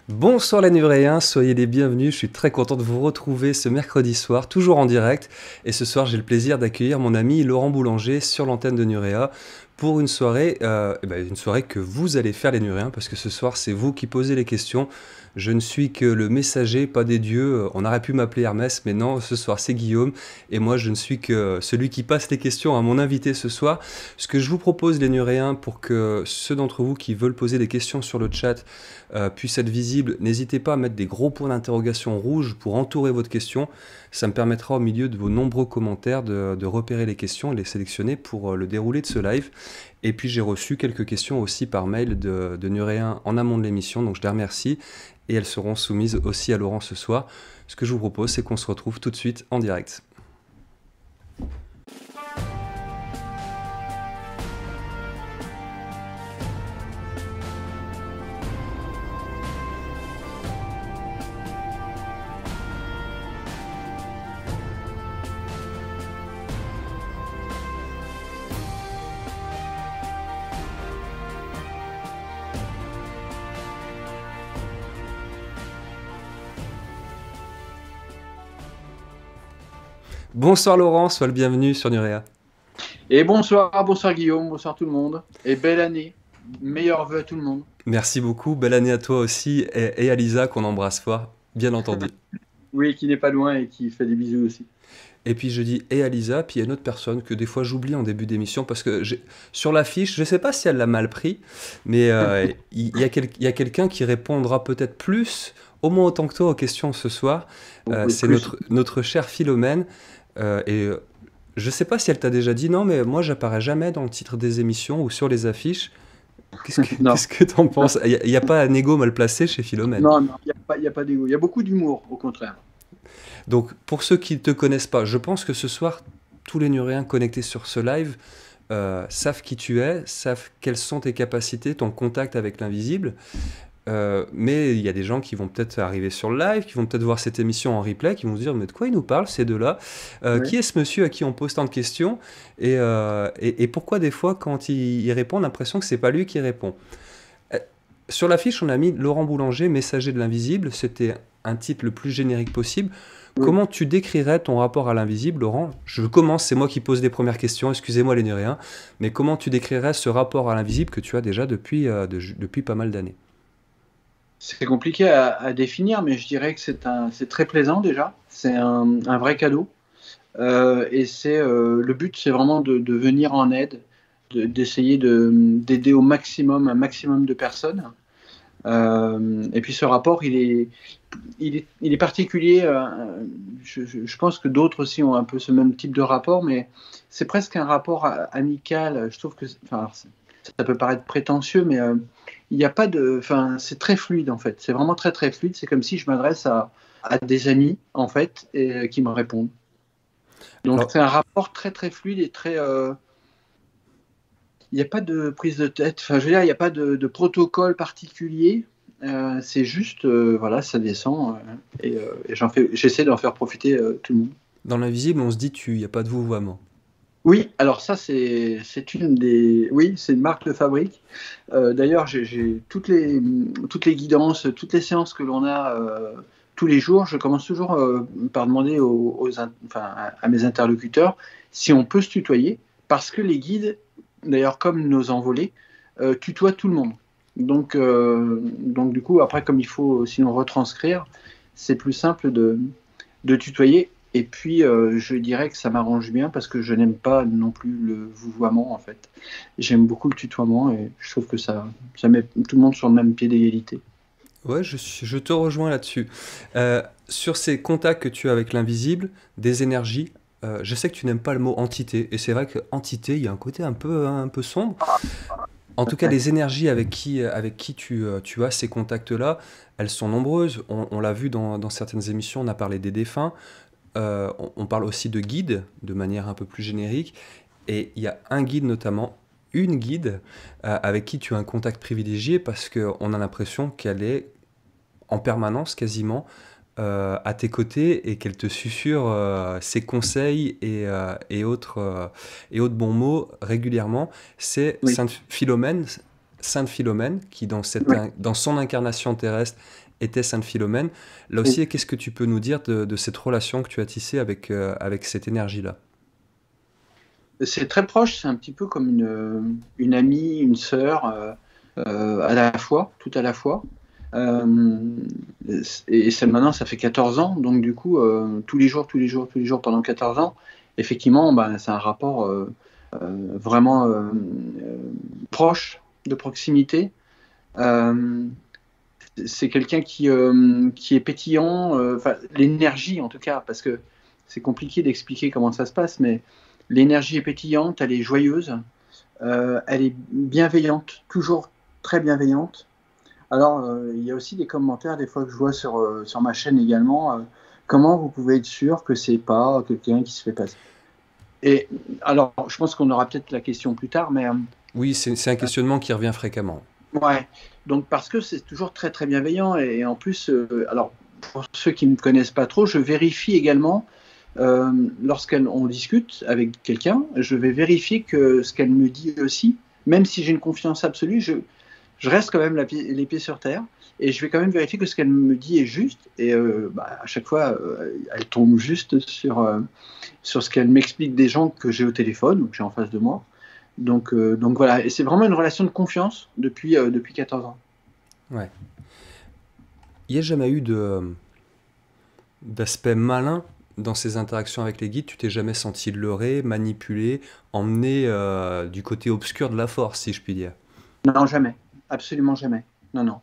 Bonsoir les Nuréens, soyez les bienvenus, je suis très content de vous retrouver ce mercredi soir, toujours en direct. Et ce soir, j'ai le plaisir d'accueillir mon ami Laurent Boulanger sur l'antenne de Nuréa pour une soirée que vous allez faire les Nuréens, parce que ce soir, c'est vous qui posez les questions. Je ne suis que le messager, pas des dieux. On aurait pu m'appeler Hermès, mais non, ce soir, c'est Guillaume. Et moi, je ne suis que celui qui passe les questions à mon invité ce soir. Ce que je vous propose, les Nuréens, pour que ceux d'entre vous qui veulent poser des questions sur le chat puisse être visible, n'hésitez pas à mettre des gros points d'interrogation rouges pour entourer votre question. Ça me permettra au milieu de vos nombreux commentaires de repérer les questions et les sélectionner pour le déroulé de ce live. Et puis j'ai reçu quelques questions aussi par mail de Nuréens en amont de l'émission, donc je les remercie. Et elles seront soumises aussi à Laurent ce soir. Ce que je vous propose, c'est qu'on se retrouve tout de suite en direct. Bonsoir Laurent, sois le bienvenu sur Nuréa. Et bonsoir Guillaume, bonsoir tout le monde. Et belle année. Meilleurs vœux à tout le monde. Merci beaucoup, belle année à toi aussi et à Lisa qu'on embrasse fort, bien entendu. Oui, qui n'est pas loin et qui fait des bisous aussi. Et puis je dis et à Lisa, puis il y a une autre personne que des fois j'oublie en début d'émission parce que sur l'affiche, je ne sais pas si elle l'a mal pris, mais il y a quelqu'un qui répondra peut-être plus, au moins autant que toi, aux questions ce soir. C'est notre chère Philomène. Je ne sais pas si elle t'a déjà dit non, mais moi j'apparais jamais dans le titre des émissions ou sur les affiches. Qu'est-ce que t'en penses? Il n'y a pas un ego mal placé chez Philomène. Non, il n'y a pas d'égo. Il y a beaucoup d'humour, au contraire. Donc, pour ceux qui ne te connaissent pas, je pense que ce soir, tous les Nuréens connectés sur ce live savent qui tu es, savent quelles sont tes capacités, ton contact avec l'invisible. Mais il y a des gens qui vont peut-être arriver sur le live, qui vont peut-être voir cette émission en replay, qui vont se dire mais de quoi ils nous parlent ces deux-là? Oui. Qui est ce monsieur à qui on pose tant de questions et pourquoi des fois quand il répond, on a l'impression que c'est pas lui qui répond? Sur l'affiche, on a mis Laurent Boulanger, messager de l'invisible. C'était un titre le plus générique possible. Oui. Comment tu décrirais ton rapport à l'invisible, Laurent? Je commence, c'est moi qui pose les premières questions, excusez-moi les Nuréens, mais comment tu décrirais ce rapport à l'invisible que tu as déjà depuis pas mal d'années? C'est compliqué à définir, mais je dirais que c'est très plaisant déjà. C'est un vrai cadeau. Le but, c'est vraiment de venir en aide, d'essayer d'aider au maximum un maximum de personnes. Et puis ce rapport, il est particulier. Je pense que d'autres aussi ont un peu ce même type de rapport, mais c'est presque un rapport amical. Je trouve que, enfin, ça peut paraître prétentieux, mais il n'y a pas de, enfin, c'est très fluide en fait. C'est vraiment très très fluide. C'est comme si je m'adresse à des amis en fait et qui me répondent. Donc Alors, c'est un rapport très très fluide et très il n'y a pas de prise de tête, enfin, je veux dire, il n'y a pas de protocole particulier. C'est juste, voilà, ça descend et j'essaie d'en faire profiter tout le monde. dans l'invisible, on se dit tu, il n'y a pas de vouvoiement. Oui, alors ça, c'est une marque de fabrique. D'ailleurs, j'ai toutes les guidances, toutes les séances que l'on a tous les jours. Je commence toujours par demander à mes interlocuteurs si on peut se tutoyer, parce que les guides, d'ailleurs, comme nos envolés, tutoient tout le monde. Donc du coup, après, comme il faut sinon retranscrire, c'est plus simple de tutoyer. Et puis, je dirais que ça m'arrange bien parce que je n'aime pas non plus le vouvoiement, en fait. J'aime beaucoup le tutoiement et je trouve que ça met tout le monde sur le même pied d'égalité. Ouais, je te rejoins là-dessus. Sur ces contacts que tu as avec l'invisible, des énergies, je sais que tu n'aimes pas le mot entité, et c'est vrai que entité, il y a un côté un peu sombre. En tout cas, les énergies avec qui tu as ces contacts-là, elles sont nombreuses. On l'a vu dans certaines émissions, on a parlé des défunts. On parle aussi de guides, de manière un peu plus générique. Et il y a un guide notamment, une guide, avec qui tu as un contact privilégié parce qu'on a l'impression qu'elle est en permanence quasiment à tes côtés et qu'elle te susurre ses conseils et autres bons mots régulièrement. C'est Oui, Sainte Philomène qui oui, dans son incarnation terrestre était Sainte Philomène. Là Oui. aussi, qu'est-ce que tu peux nous dire de cette relation que tu as tissée avec cette énergie-là? C'est très proche, c'est un petit peu comme une amie, une sœur, à la fois, tout à la fois. Euh, et ça, maintenant, ça fait 14 ans, donc du coup, tous les jours, tous les jours, tous les jours pendant 14 ans, effectivement, ben, c'est un rapport vraiment proche, de proximité. Euh, c'est quelqu'un qui est pétillant, enfin, l'énergie en tout cas, parce que c'est compliqué d'expliquer comment ça se passe, mais l'énergie est pétillante, elle est joyeuse, elle est bienveillante, toujours très bienveillante. Alors, il y a aussi des commentaires des fois que je vois sur ma chaîne également. Comment vous pouvez être sûr que c'est pas quelqu'un qui se fait passer? Et alors, je pense qu'on aura peut-être la question plus tard, mais Oui, c'est un questionnement qui revient fréquemment. ouais. Donc parce que c'est toujours très très bienveillant et en plus, alors pour ceux qui ne me connaissent pas trop, je vérifie également lorsqu'on discute avec quelqu'un, je vais vérifier que ce qu'elle me dit aussi, même si j'ai une confiance absolue, je reste quand même les pieds sur terre et je vais quand même vérifier que ce qu'elle me dit est juste et bah, à chaque fois elle tombe juste sur ce qu'elle m'explique des gens que j'ai au téléphone ou que j'ai en face de moi. Donc voilà, et c'est vraiment une relation de confiance depuis 14 ans. Ouais. Il n'y a jamais eu d'aspect malin dans ces interactions avec les guides? Tu t'es jamais senti leurré, manipulé, emmené du côté obscur de la force, si je puis dire? Non, jamais, absolument jamais. Non, non.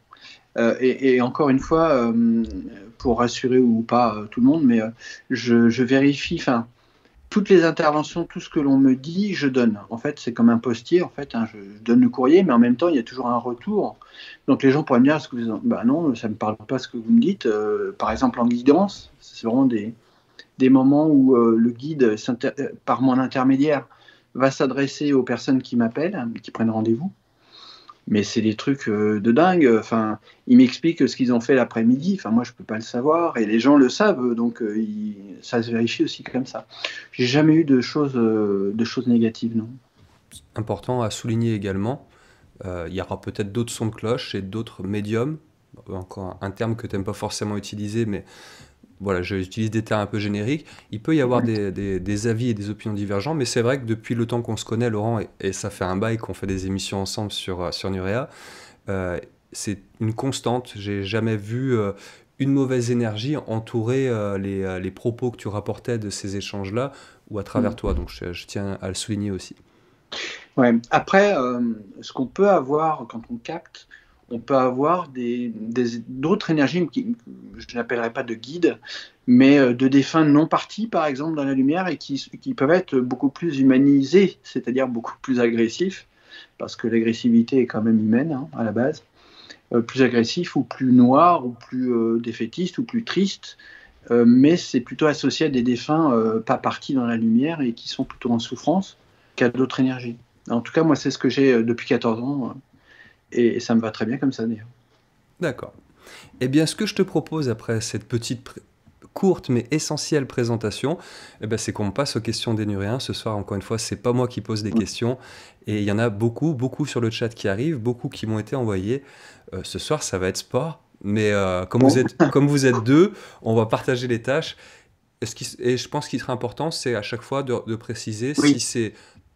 Et encore une fois, pour rassurer ou pas tout le monde, mais je vérifie, enfin, toutes les interventions, tout ce que l'on me dit, je donne. En fait, c'est comme un postier, en fait, hein, je donne le courrier, mais en même temps, il y a toujours un retour. Donc les gens pourraient me dire, est-ce que vous... bah non, ça ne me parle pas ce que vous me dites. Par exemple, en guidance, c'est vraiment des moments où le guide, par mon intermédiaire, va s'adresser aux personnes qui m'appellent, qui prennent rendez-vous. Mais c'est des trucs de dingue. Enfin, ils m'expliquent ce qu'ils ont fait l'après-midi. Enfin, moi, je peux pas le savoir et les gens le savent, donc ça se vérifie aussi comme ça. J'ai jamais eu de choses négatives, non. Important à souligner également, il y aura peut-être d'autres sons de cloche et d'autres médiums, encore un terme que tu n'aimes pas forcément utiliser, mais voilà, j'utilise des termes un peu génériques. Il peut y avoir Ouais. des avis et des opinions divergents, mais c'est vrai que depuis le temps qu'on se connaît, Laurent, et ça fait un bail qu'on fait des émissions ensemble sur Nurea, euh, c'est une constante. J'ai jamais vu une mauvaise énergie entourer les propos que tu rapportais de ces échanges-là ou à travers Mm. toi. Donc je tiens à le souligner aussi. Ouais. Après, ce qu'on peut avoir quand on capte, on peut avoir d'autres énergies qui je n'appellerais pas de guides, mais de défunts non partis, par exemple, dans la lumière et qui peuvent être beaucoup plus humanisés, c'est-à-dire beaucoup plus agressifs, parce que l'agressivité est quand même humaine hein, à la base, plus agressif ou plus noir ou plus défaitiste ou plus triste, mais c'est plutôt associé à des défunts pas partis dans la lumière et qui sont plutôt en souffrance qu'à d'autres énergies. En tout cas, moi, c'est ce que j'ai depuis 14 ans et ça me va très bien comme ça d'ailleurs. D'accord. Eh bien, ce que je te propose après cette courte mais essentielle présentation, eh ben, c'est qu'on passe aux questions des Nuréens. Ce soir, encore une fois, c'est pas moi qui pose des questions. Et il y en a beaucoup, beaucoup sur le chat qui arrivent, beaucoup qui m'ont été envoyés. Ce soir, ça va être sport. Mais Bon. comme vous êtes deux, on va partager les tâches. Et je pense qu'il serait important, c'est à chaque fois de préciser si Oui, c'est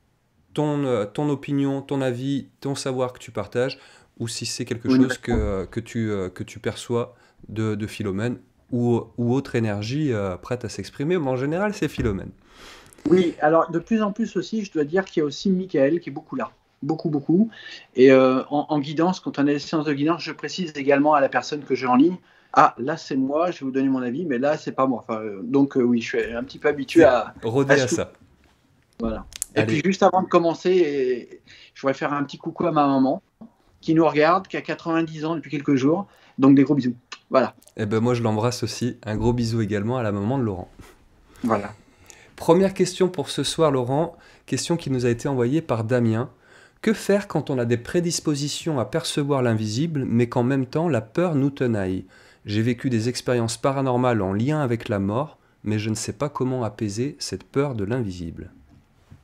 ton opinion, ton avis, ton savoir que tu partages, ou si c'est quelque ou une chose réponse. que tu perçois de Philomène ou autre énergie prête à s'exprimer. Mais en général, c'est Philomène. Oui, alors de plus en plus aussi, je dois dire qu'il y a aussi Michael qui est beaucoup là. Beaucoup, beaucoup. Et en guidance, quand on a des séances de guidance, je précise également à la personne que j'ai en ligne, ah, là c'est moi, je vais vous donner mon avis, mais là c'est pas moi. Enfin, donc oui, je suis un petit peu habitué T'es à rodé à ce. ça. Voilà. Et puis Allez, juste avant de commencer, je voudrais faire un petit coucou à ma maman qui nous regarde, qui a 90 ans depuis quelques jours. Donc des gros bisous. Voilà. eh ben moi je l'embrasse aussi. Un gros bisou également à la maman de Laurent. Voilà. Première question pour ce soir, Laurent. Question qui nous a été envoyée par Damien. Que faire quand on a des prédispositions à percevoir l'invisible, mais qu'en même temps la peur nous tenaille? J'ai vécu des expériences paranormales en lien avec la mort, mais je ne sais pas comment apaiser cette peur de l'invisible.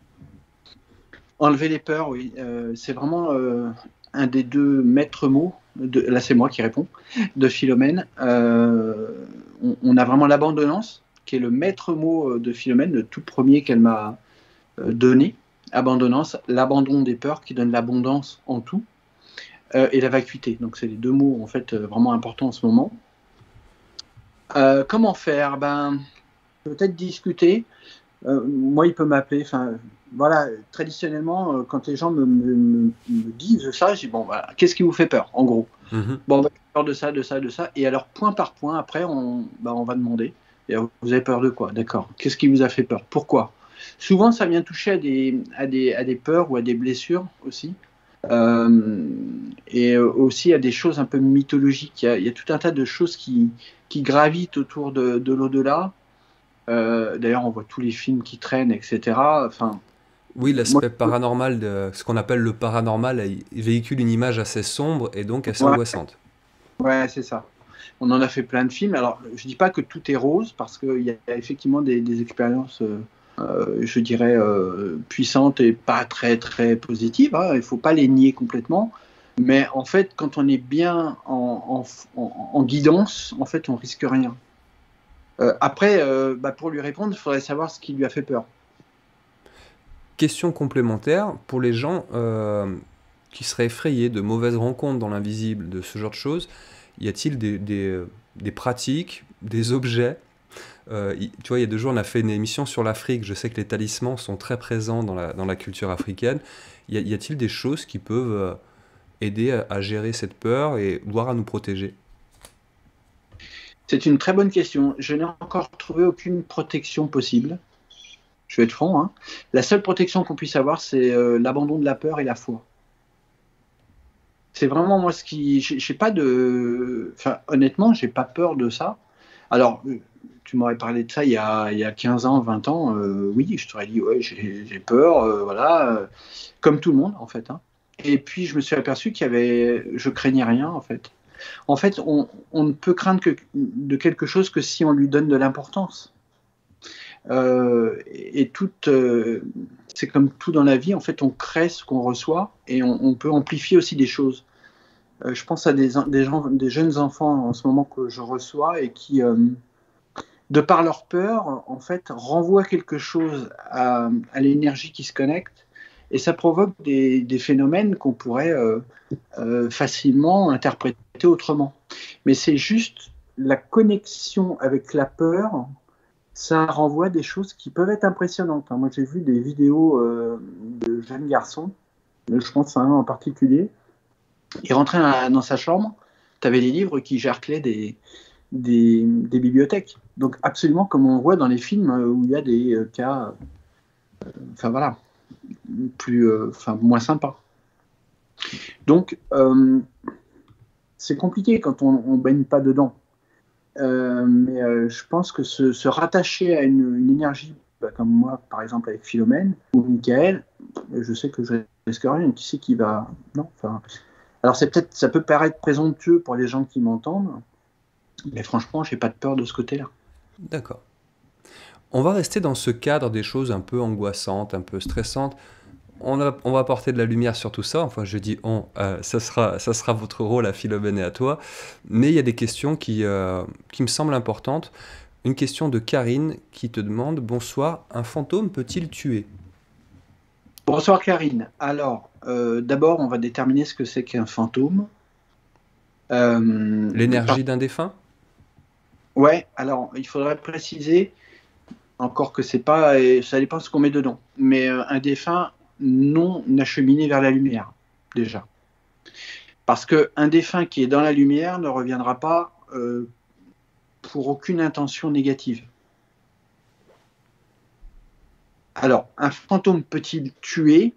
Enlever les peurs, oui. C'est vraiment un des deux maîtres mots là c'est moi qui réponds, de Philomène. On a vraiment l'abandonnance, qui est le maître mot de Philomène, le tout premier qu'elle m'a donné. Abandonnance, l'abandon des peurs qui donne l'abondance en tout, et la vacuité. Donc c'est les deux mots en fait vraiment importants en ce moment. Comment faire? Peut-être discuter. Moi, il peut m'appeler. Voilà, traditionnellement, quand les gens me disent ça, je dis bon, voilà, qu'est-ce qui vous fait peur, en gros? Bon, j'ai peur de ça, de ça, de ça. Et alors, point par point, après, on va demander. Et alors, vous avez peur de quoi? D'accord. Qu'est-ce qui vous a fait peur? Pourquoi? Souvent, ça vient toucher à des peurs ou à des blessures aussi. Et aussi à des choses un peu mythologiques. Il y a tout un tas de choses qui gravitent autour de l'au-delà. D'ailleurs, on voit tous les films qui traînent, etc. Oui, l'aspect paranormal, ce qu'on appelle le paranormal, il véhicule une image assez sombre et donc assez angoissante. Ouais, c'est ça. On en a fait plein de films. Alors, je ne dis pas que tout est rose, parce qu'il y a effectivement des expériences, je dirais, puissantes et pas très, très positives. Hein. Il ne faut pas les nier complètement. Mais en fait, quand on est bien en guidance, en fait, on risque rien. Après, pour lui répondre, il faudrait savoir ce qui lui a fait peur. Question complémentaire, pour les gens qui seraient effrayés de mauvaises rencontres dans l'invisible, de ce genre de choses, y a-t-il des pratiques, des objets tu vois, il y a 2 jours, on a fait une émission sur l'Afrique. Je sais que les talismans sont très présents dans la culture africaine. Y a-t-il des choses qui peuvent aider à gérer cette peur et voire à nous protéger? C'est une très bonne question. Je n'ai encore trouvé aucune protection possible. Je vais être franc. Hein. La seule protection qu'on puisse avoir, c'est l'abandon de la peur et la foi. C'est vraiment moi ce qui... J'ai pas de... honnêtement, j'ai pas peur de ça. Alors, tu m'aurais parlé de ça il y a 15 ans, 20 ans. Oui, je t'aurais dit, ouais, j'ai peur, voilà. Comme tout le monde, en fait. Hein. Et puis, je me suis aperçu je craignais rien, en fait. En fait, on ne peut craindre de quelque chose que si on lui donne de l'importance. C'est comme tout dans la vie, en fait, on crée ce qu'on reçoit et on peut amplifier aussi des choses. Je pense à des jeunes enfants en ce moment que je reçois et qui, de par leur peur, en fait, renvoient quelque chose à l'énergie qui se connecte et ça provoque des phénomènes qu'on pourrait facilement interpréter autrement. Mais c'est juste la connexion avec la peur, ça renvoie des choses qui peuvent être impressionnantes. Moi, j'ai vu des vidéos de jeunes garçons, je pense à un en particulier. Il rentrait dans sa chambre, tu avais des livres qui jarclaient des bibliothèques. Donc, absolument comme on voit dans les films où il y a des cas, voilà, moins sympas. Donc, c'est compliqué quand on ne baigne pas dedans. Mais je pense que se rattacher à une énergie, comme moi, par exemple avec Philomène ou Michael, je sais que je risque rien. Qui c'est qui va... Non, alors ça peut paraître présomptueux pour les gens qui m'entendent, mais franchement, j'ai pas de peur de ce côté-là. D'accord. On va rester dans ce cadre des choses un peu angoissantes, un peu stressantes. On va apporter de la lumière sur tout ça. Enfin, je dis on, ça sera votre rôle à Philomène et à toi. Mais il y a des questions qui me semblent importantes. Une question de Karine qui te demande: bonsoir, un fantôme peut-il tuer? Bonsoir Karine. Alors, d'abord, on va déterminer ce que c'est qu'un fantôme. L'énergie d'un défunt? Ouais, alors il faudrait préciser encore que c'est pas, ça dépend de ce qu'on met dedans. Mais un défunt non acheminé vers la lumière, déjà. Parce qu'un défunt qui est dans la lumière ne reviendra pas pour aucune intention négative. Alors, un fantôme peut-il tuer?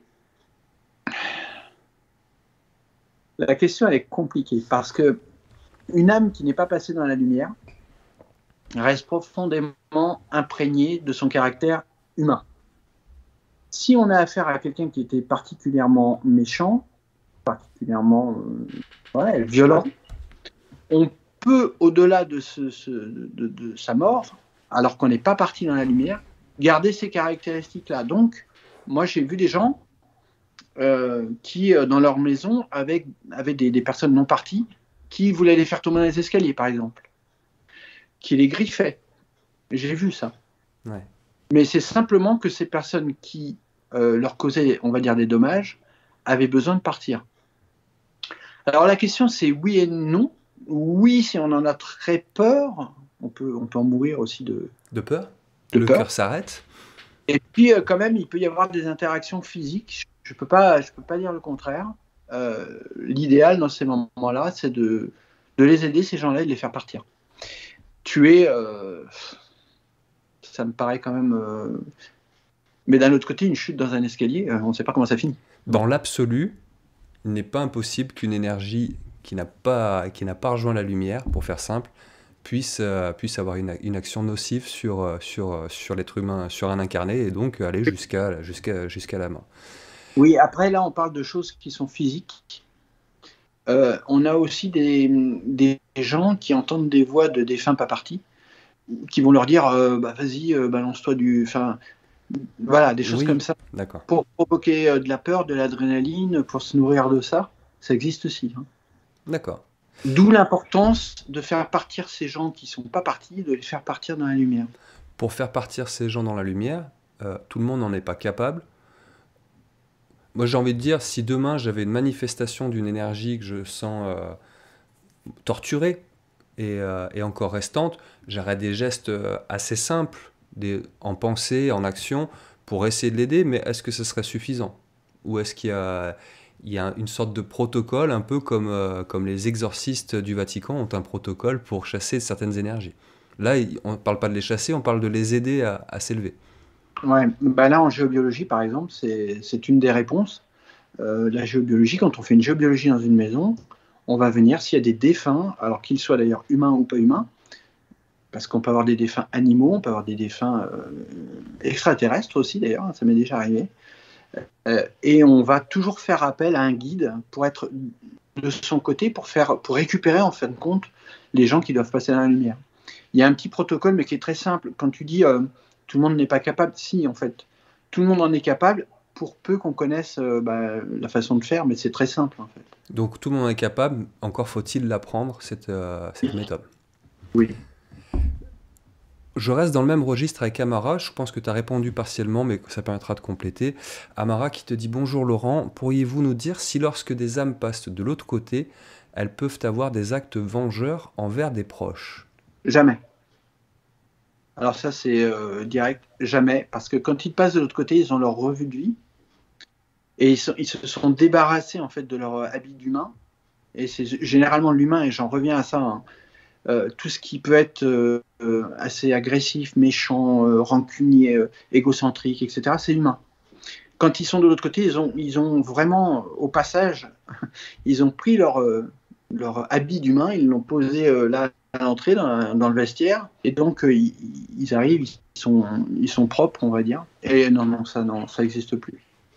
La question elle est compliquée parce que une âme qui n'est pas passée dans la lumière reste profondément imprégnée de son caractère humain. Si on a affaire à quelqu'un qui était particulièrement méchant, particulièrement violent, on peut, au-delà de sa mort, alors qu'on n'est pas parti dans la lumière, garder ces caractéristiques-là. Donc, moi, j'ai vu des gens qui, dans leur maison, avaient des personnes non parties qui voulaient les faire tomber dans les escaliers, par exemple, qui les griffaient. J'ai vu ça. Ouais. Mais c'est simplement que ces personnes qui leur causaient, on va dire, des dommages, avaient besoin de partir. Alors la question, c'est oui et non. Oui, si on en a très peur, on peut en mourir aussi De peur? de Le peur. cœur s'arrête? Et puis, quand même, il peut y avoir des interactions physiques. Je peux pas dire le contraire. L'idéal dans ces moments-là, c'est de les aider, ces gens-là, et de les faire partir. Tuer, ça me paraît quand même. Mais d'un autre côté, une chute dans un escalier, on ne sait pas comment ça finit. Dans l'absolu, il n'est pas impossible qu'une énergie qui n'a pas rejoint la lumière, pour faire simple, puisse avoir une action nocive sur l'être humain, sur un incarné, et donc aller jusqu'à la mort. Oui, après, là, on parle de choses qui sont physiques. On a aussi des gens qui entendent des voix de défunts pas partis, qui vont leur dire vas-y, balance-toi du. Enfin, voilà, des choses Oui, comme ça. d'accord. Pour provoquer de la peur, de l'adrénaline, pour se nourrir de ça, ça existe aussi. Hein. D'accord. D'où l'importance de faire partir ces gens qui ne sont pas partis, de les faire partir dans la lumière. Pour faire partir ces gens dans la lumière, tout le monde n'en est pas capable. Moi, j'ai envie de dire, si demain j'avais une manifestation d'une énergie que je sens torturée et encore restante, j'aurais des gestes assez simples, en pensée, en action, pour essayer de l'aider, mais est-ce que ce serait suffisant? Ou est-ce qu'il y a une sorte de protocole, un peu comme les exorcistes du Vatican ont un protocole pour chasser certaines énergies? Là, on ne parle pas de les chasser, on parle de les aider à s'élever. Ouais, là, en géobiologie, par exemple, c'est une des réponses. La géobiologie, quand on fait une géobiologie dans une maison, on va venir, s'il y a des défunts, alors qu'ils soient d'ailleurs humains ou pas humains, parce qu'on peut avoir des défunts animaux, on peut avoir des défunts extraterrestres aussi, d'ailleurs, ça m'est déjà arrivé. Et on va toujours faire appel à un guide pour être de son côté, pour récupérer, en fin de compte, les gens qui doivent passer dans la lumière. Il y a un petit protocole, mais qui est très simple. Quand tu dis tout le monde n'est pas capable, si, en fait, tout le monde en est capable, pour peu qu'on connaisse la façon de faire, mais c'est très simple, en fait. Donc tout le monde est capable, encore faut-il l'apprendre, cette méthode. Oui. Je reste dans le même registre avec Amara, je pense que tu as répondu partiellement, mais ça permettra de compléter. Amara qui te dit: bonjour Laurent, pourriez-vous nous dire si lorsque des âmes passent de l'autre côté, elles peuvent avoir des actes vengeurs envers des proches? Jamais. Alors ça, c'est direct, jamais, parce que quand ils passent de l'autre côté, ils ont leur revue de vie, et ils se sont débarrassés, en fait, de leur habit d'humain, et c'est généralement l'humain, et j'en reviens à ça, hein, tout ce qui peut être assez agressif, méchant, rancunier, égocentrique, etc., c'est humain. Quand ils sont de l'autre côté, ils ont vraiment, au passage, ils ont pris leur habit d'humain, ils l'ont posé là à l'entrée, dans le vestiaire, et donc ils arrivent, ils sont propres, on va dire. Et non, ça n'existe plus.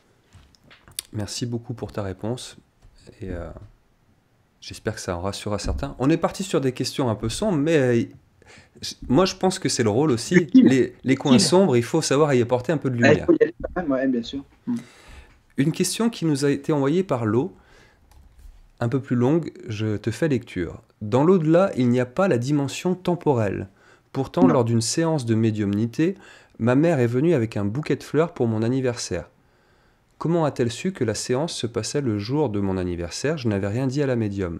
Merci beaucoup pour ta réponse, et j'espère que ça en rassurera certains. On est parti sur des questions un peu sombres, mais moi je pense que c'est le rôle aussi. Les coins sombres, il faut savoir y apporter un peu de lumière. Il faut y aller quand même, ouais, bien sûr. Une question qui nous a été envoyée par Lo, un peu plus longue, je te fais lecture. Dans l'au-delà, il n'y a pas la dimension temporelle. Pourtant, Non. lors d'une séance de médiumnité, ma mère est venue avec un bouquet de fleurs pour mon anniversaire. Comment a-t-elle su que la séance se passait le jour de mon anniversaire? Je n'avais rien dit à la médium.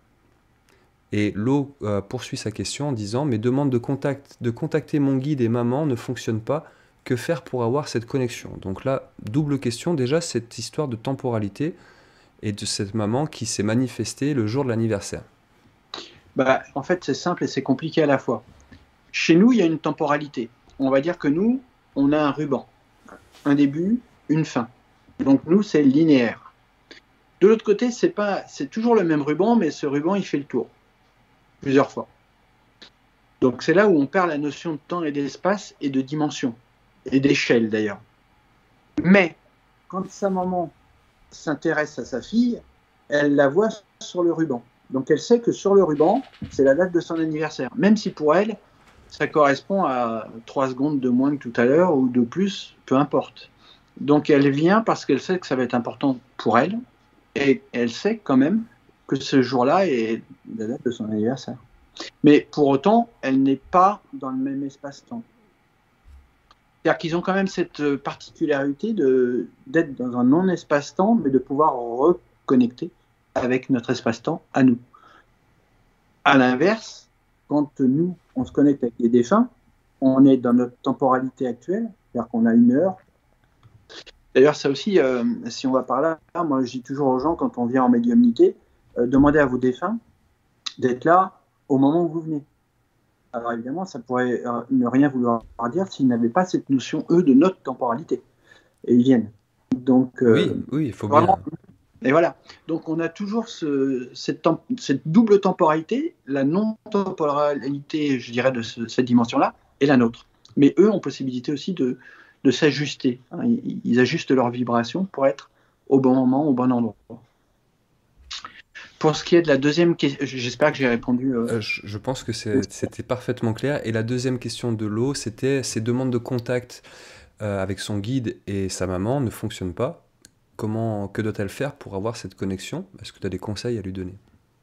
Et Lo poursuit sa question en disant: mes demandes de contacter mon guide et maman ne fonctionnent pas. Que faire pour avoir cette connexion? Donc là, double question. Déjà, cette histoire de temporalité et de cette maman qui s'est manifestée le jour de l'anniversaire. En fait, c'est simple et c'est compliqué à la fois. Chez nous, il y a une temporalité. On va dire que nous, on a un ruban. Un début, une fin. Donc nous, c'est linéaire. De l'autre côté, c'est toujours le même ruban, mais ce ruban, il fait le tour. Plusieurs fois. Donc c'est là où on perd la notion de temps et d'espace et de dimension. Et d'échelle, d'ailleurs. Mais, quand sa maman s'intéresse à sa fille, elle la voit sur le ruban. Donc elle sait que sur le ruban, c'est la date de son anniversaire. Même si pour elle, ça correspond à 3 secondes de moins que tout à l'heure ou de plus, peu importe. Donc elle vient parce qu'elle sait que ça va être important pour elle, et elle sait quand même que ce jour-là est la date de son anniversaire. Mais pour autant, elle n'est pas dans le même espace-temps. C'est-à-dire qu'ils ont quand même cette particularité d'être dans un non-espace-temps, mais de pouvoir reconnecter avec notre espace-temps à nous. À l'inverse, quand nous, on se connecte avec les défunts, on est dans notre temporalité actuelle, c'est-à-dire qu'on a une heure. D'ailleurs, ça aussi, si on va par là, moi je dis toujours aux gens, quand on vient en médiumnité, demandez à vos défunts d'être là au moment où vous venez. Alors évidemment, ça pourrait ne rien vouloir dire s'ils n'avaient pas cette notion, eux, de notre temporalité. Et ils viennent. Donc, Oui, il faut vraiment, bien. et voilà. Donc on a toujours cette double temporalité, la non-temporalité, je dirais, de cette dimension-là, et la nôtre. Mais eux ont possibilité aussi de s'ajuster. Hein. Ils ajustent leur vibration pour être au bon moment, au bon endroit. Pour ce qui est de la deuxième question, j'espère que j'ai répondu. Je pense que c'était parfaitement clair. Et la deuxième question de l'eau, c'était ses demandes de contact avec son guide et sa maman ne fonctionnent pas. Que doit-elle faire pour avoir cette connexion? Est-ce que tu as des conseils à lui donner?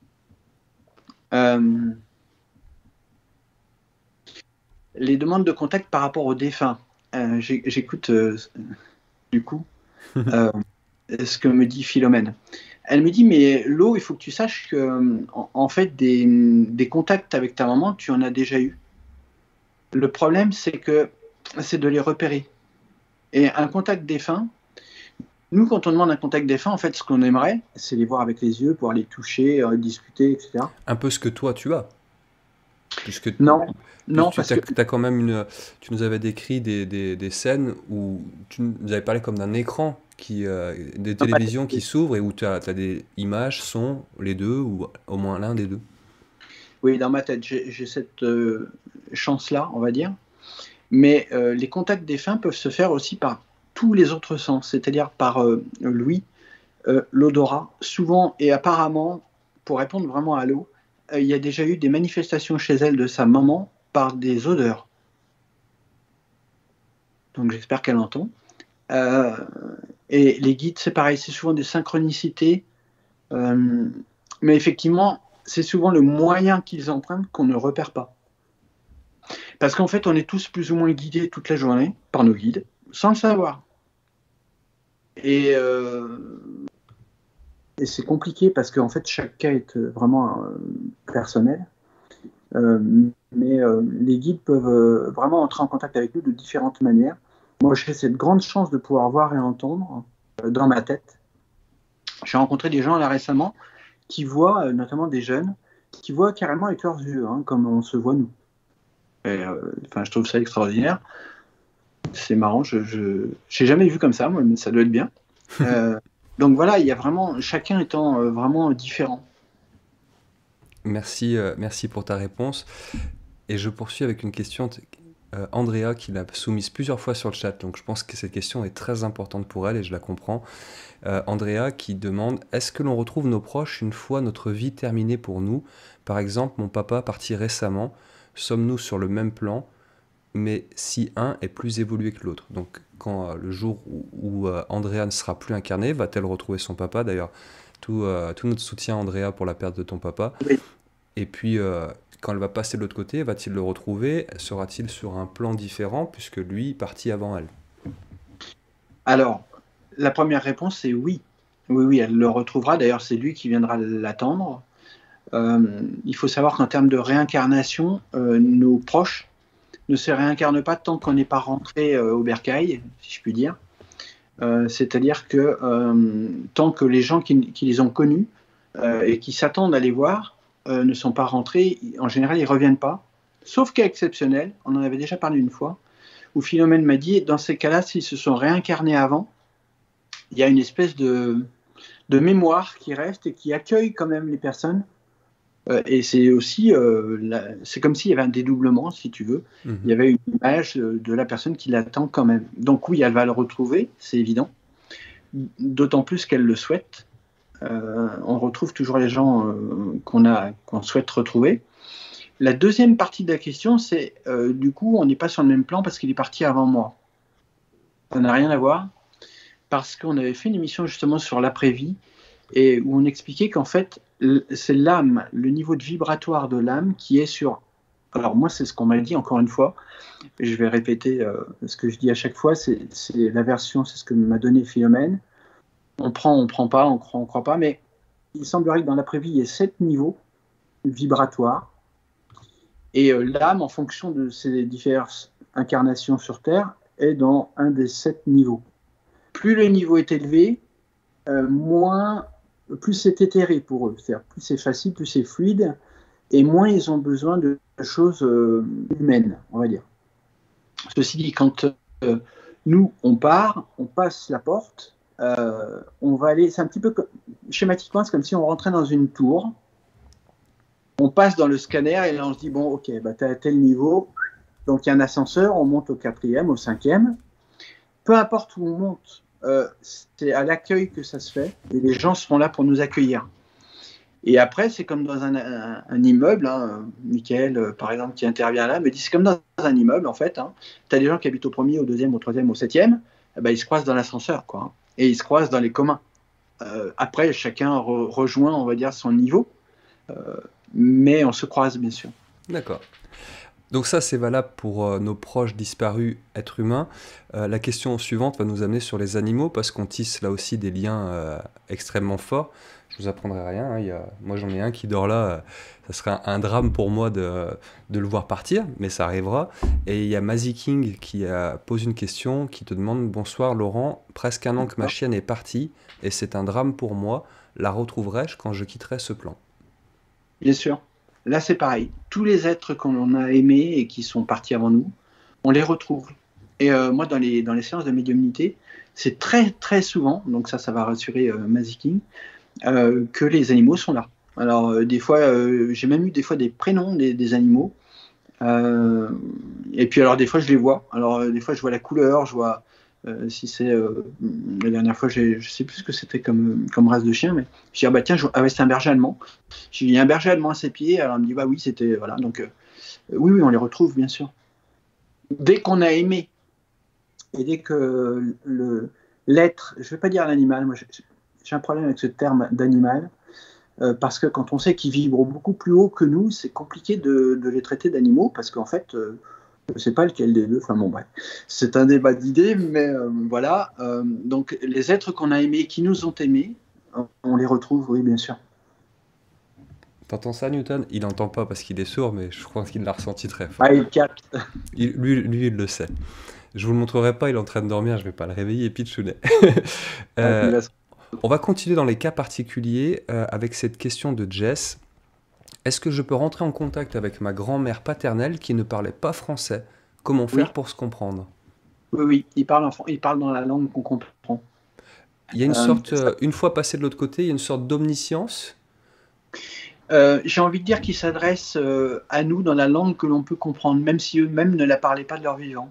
Les demandes de contact par rapport aux défunts. J'écoute du coup ce que me dit Philomène. Elle me dit, mais l'eau, il faut que tu saches que, en fait, des contacts avec ta maman, tu en as déjà eu. Le problème, c'est de les repérer. Et un contact défunt, nous, quand on demande un contact défunt, en fait, ce qu'on aimerait, c'est les voir avec les yeux, pouvoir les toucher, discuter, etc. Un peu ce que toi tu as. Puisque Non, parce que t'as quand même tu nous avais décrit des scènes où tu nous avais parlé comme d'un écran des télévisions qui s'ouvrent et où tu as des images, sons, les deux ou au moins l'un des deux. oui, dans ma tête, j'ai cette chance-là, on va dire. Mais les contacts défunts peuvent se faire aussi par tous les autres sens, c'est-à-dire par l'ouïe, l'odorat. Souvent et apparemment, pour répondre vraiment à l'eau, il y a déjà eu des manifestations chez elle de sa maman par des odeurs. Donc j'espère qu'elle entend. Et les guides, c'est pareil, c'est souvent des synchronicités. Mais effectivement, c'est souvent le moyen qu'ils empruntent qu'on ne repère pas. Parce qu'en fait, on est tous plus ou moins guidés toute la journée par nos guides, sans le savoir. Et c'est compliqué parce qu'en fait, chaque cas est vraiment personnel. Mais les guides peuvent vraiment entrer en contact avec nous de différentes manières. Moi, j'ai cette grande chance de pouvoir voir et entendre dans ma tête. J'ai rencontré des gens là récemment qui voient, notamment des jeunes, qui voient carrément avec leurs yeux, hein, comme on se voit nous. Je trouve ça extraordinaire. C'est marrant, je n'ai jamais vu comme ça, moi, mais ça doit être bien. Donc voilà, il y a vraiment, chacun étant vraiment différent. Merci pour ta réponse. Et je poursuis avec une question Andrea qui l'a soumise plusieurs fois sur le chat, donc je pense que cette question est très importante pour elle et je la comprends. Andrea qui demande: est-ce que l'on retrouve nos proches une fois notre vie terminée pour nous? Par exemple, mon papa parti récemment, sommes-nous sur le même plan, mais si un est plus évolué que l'autre? Donc quand le jour où Andrea ne sera plus incarnée, va-t-elle retrouver son papa? D'ailleurs, tout notre soutien, Andrea, pour la perte de ton papa. Oui. Et puis, quand elle va passer de l'autre côté, va-t-il le retrouver? Sera-t-il sur un plan différent, puisque lui est parti avant elle? Alors, la première réponse, c'est oui. Oui, elle le retrouvera. D'ailleurs, c'est lui qui viendra l'attendre. Il faut savoir qu'en termes de réincarnation, nos proches ne se réincarnent pas tant qu'on n'est pas rentré au bercail, si je puis dire. C'est-à-dire que tant que les gens qui les ont connus et qui s'attendent à les voir ne sont pas rentrés, en général, ils ne reviennent pas. Sauf cas exceptionnel, on en avait déjà parlé une fois, où Philomène m'a dit, dans ces cas-là, s'ils se sont réincarnés avant, il y a une espèce de mémoire qui reste et qui accueille quand même les personnes. Et c'est aussi, c'est comme s'il y avait un dédoublement, si tu veux. Mhm. Il y avait une image de la personne qui l'attend quand même. Donc oui, elle va le retrouver, c'est évident. D'autant plus qu'elle le souhaite. On retrouve toujours les gens qu'on souhaite retrouver. La deuxième partie de la question, c'est du coup, on n'est pas sur le même plan parce qu'il est parti avant moi. Ça n'a rien à voir. parce qu'on avait fait une émission justement sur l'après-vie et où on expliquait qu'en fait, c'est l'âme, le niveau de vibratoire de l'âme qui est sur... Alors moi, c'est ce qu'on m'a dit, encore une fois, et je vais répéter ce que je dis à chaque fois, c'est la version, c'est ce que m'a donné Philomène. On prend pas, on croit pas, mais il semblerait que dans l'après-vie, il y ait 7 niveaux vibratoires, et l'âme, en fonction de ses diverses incarnations sur Terre, est dans un des 7 niveaux. Plus le niveau est élevé, plus c'est éthéré pour eux, c'est-à-dire plus c'est facile, plus c'est fluide, et moins ils ont besoin de choses humaines, on va dire. Ceci dit, quand nous, on part, on passe la porte, on va aller, c'est un petit peu schématiquement, c'est comme si on rentrait dans une tour, on passe dans le scanner et là on se dit, bon, ok, bah, tu as tel niveau, donc il y a un ascenseur, on monte au 4e, au 5e, peu importe où on monte, c'est à l'accueil que ça se fait, et les gens seront là pour nous accueillir. Et après, c'est comme dans un immeuble, hein, Michael, par exemple, qui intervient là, me dit, c'est comme dans un immeuble, en fait, hein, tu as des gens qui habitent au 1er, au 2e, au 3e, au 7e, ben, ils se croisent dans l'ascenseur, quoi, hein, et ils se croisent dans les communs. Après, chacun rejoint, on va dire, son niveau, mais on se croise, bien sûr. D'accord. Donc ça, c'est valable pour nos proches disparus êtres humains. La question suivante va nous amener sur les animaux, parce qu'on tisse là aussi des liens extrêmement forts. Je vous apprendrai rien, hein. Moi j'en ai un qui dort là, ça serait un drame pour moi de le voir partir, mais ça arrivera. Et il y a Mazy King qui pose une question, qui te demande: bonsoir Laurent, presque un an que ma chienne est partie, et c'est un drame pour moi, la retrouverai-je quand je quitterai ce plan? Bien sûr. Là, c'est pareil. Tous les êtres qu'on a aimés et qui sont partis avant nous, on les retrouve. Et moi, dans les séances de médiumnité, c'est très, très souvent, donc ça va rassurer Mazy King, que les animaux sont là. Alors, des fois, j'ai même eu des fois des prénoms des animaux. Et puis, alors, des fois, je les vois. Alors, des fois, je vois la couleur, je vois si c'est... la dernière fois, je sais plus ce que c'était comme race de chien, mais je dis, ah bah tiens, ah ouais, c'est un berger allemand. J'ai dit, il y a un berger allemand à ses pieds. Alors, elle me dit, bah oui, c'était... Voilà, donc, oui, on les retrouve, bien sûr. Dès qu'on a aimé, et dès que l'être, je ne vais pas dire l'animal, moi j'ai un problème avec ce terme d'animal, parce que quand on sait qu'ils vibrent beaucoup plus haut que nous, c'est compliqué de les traiter d'animaux, parce qu'en fait, je ne sais pas lequel des deux, enfin bon bref, c'est un débat d'idées, mais voilà, donc les êtres qu'on a aimés, qui nous ont aimés, on les retrouve, oui, bien sûr. T'entends ça, Newton? Il n'entend pas parce qu'il est sourd, mais je crois qu'il l'a ressenti très fort. Ah, il capte. Lui, il le sait. Je vous le montrerai pas, il est en train de dormir, je vais pas le réveiller, pitchounet. On va continuer dans les cas particuliers avec cette question de Jess. Est-ce que je peux rentrer en contact avec ma grand-mère paternelle qui ne parlait pas français? Comment faire pour se comprendre? Oui, il parle dans la langue qu'on comprend. Il y a une sorte, une fois passé de l'autre côté, il y a une sorte d'omniscience? J'ai envie de dire qu'ils s'adressent à nous dans la langue que l'on peut comprendre, même si eux-mêmes ne la parlaient pas de leur vivant.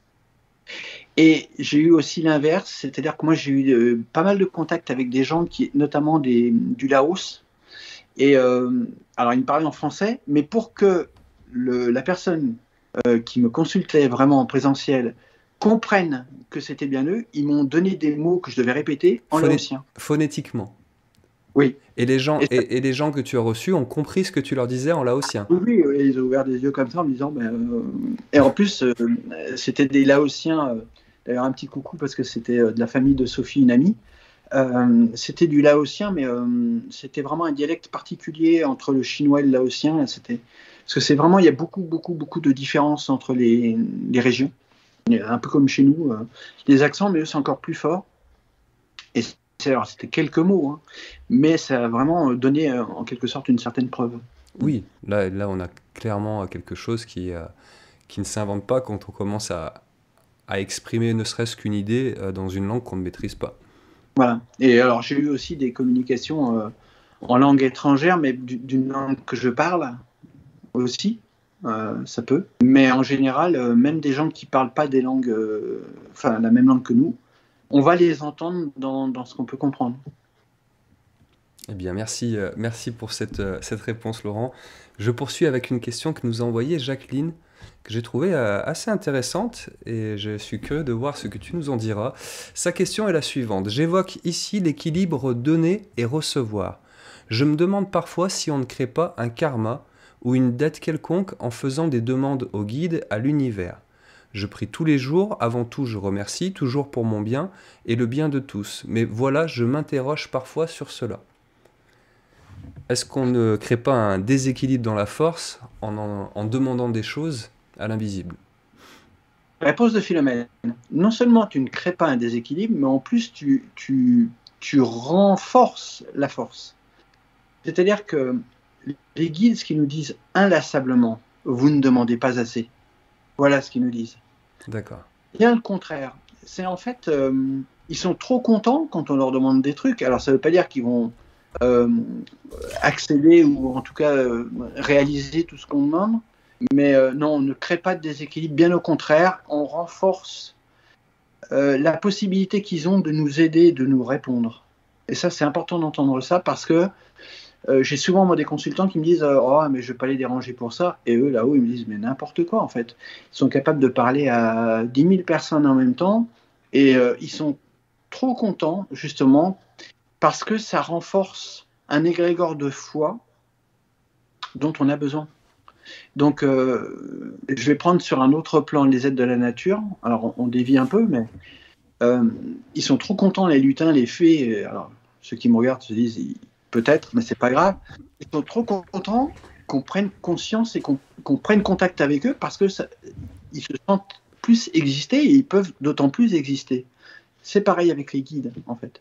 Et j'ai eu aussi l'inverse, c'est-à-dire que moi j'ai eu pas mal de contacts avec des gens, notamment du Laos, et alors ils me parlaient en français, mais pour que la personne qui me consultait vraiment en présentiel comprenne que c'était bien eux, ils m'ont donné des mots que je devais répéter en laotien. Phonétiquement? Oui. Et les gens que tu as reçus ont compris ce que tu leur disais en laotien? Oui, ils ont ouvert des yeux comme ça en me disant... Et en plus, c'était des Laotiens, d'ailleurs un petit coucou parce que c'était de la famille de Sophie, une amie. C'était du laotien, mais c'était vraiment un dialecte particulier entre le chinois et le laotien. Parce que c'est vraiment, il y a beaucoup, beaucoup, beaucoup de différences entre les régions. Un peu comme chez nous, les accents, mais eux, c'est encore plus fort. Et alors, c'était quelques mots, hein, mais ça a vraiment donné en quelque sorte une certaine preuve. Oui, là on a clairement quelque chose qui ne s'invente pas quand on commence à exprimer ne serait-ce qu'une idée dans une langue qu'on ne maîtrise pas. Voilà. Et alors, j'ai eu aussi des communications en langue étrangère, mais d'une langue que je parle aussi. Ça peut. Mais en général, même des gens qui ne parlent pas des langues, la même langue que nous, on va les entendre dans ce qu'on peut comprendre. Eh bien, merci pour cette réponse, Laurent. Je poursuis avec une question que nous a envoyée Jacqueline, que j'ai trouvée assez intéressante et je suis curieux de voir ce que tu nous en diras. Sa question est la suivante. J'évoque ici l'équilibre donner et recevoir. Je me demande parfois si on ne crée pas un karma ou une dette quelconque en faisant des demandes au guide, à l'univers. Je prie tous les jours, avant tout je remercie, toujours pour mon bien et le bien de tous. Mais voilà, je m'interroge parfois sur cela. Est-ce qu'on ne crée pas un déséquilibre dans la force en demandant des choses à l'invisible? Réponse de Philomène. Non seulement tu ne crées pas un déséquilibre, mais en plus tu renforces la force. C'est-à-dire que les guides, ce qu'ils nous disent inlassablement, vous ne demandez pas assez. Voilà ce qu'ils nous disent. D'accord. Bien le contraire. C'est en fait, ils sont trop contents quand on leur demande des trucs. Alors ça ne veut pas dire qu'ils vont euh, accéder ou en tout cas réaliser tout ce qu'on demande. Mais non, on ne crée pas de déséquilibre. Bien au contraire, on renforce la possibilité qu'ils ont de nous aider, de nous répondre. Et ça, c'est important d'entendre ça parce que j'ai souvent moi des consultants qui me disent oh mais je vais pas les déranger pour ça, et eux là-haut ils me disent mais n'importe quoi en fait. Ils sont capables de parler à 10 000 personnes en même temps et ils sont trop contents justement parce que ça renforce un égrégore de foi dont on a besoin. Donc je vais prendre sur un autre plan les aides de la nature. Alors on dévie un peu, mais ils sont trop contents, les lutins, les fées. Alors ceux qui me regardent se disent peut-être, mais c'est pas grave. Ils sont trop contents qu'on prenne conscience et qu'on prenne contact avec eux parce que ils se sentent plus exister et ils peuvent d'autant plus exister. C'est pareil avec les guides, en fait.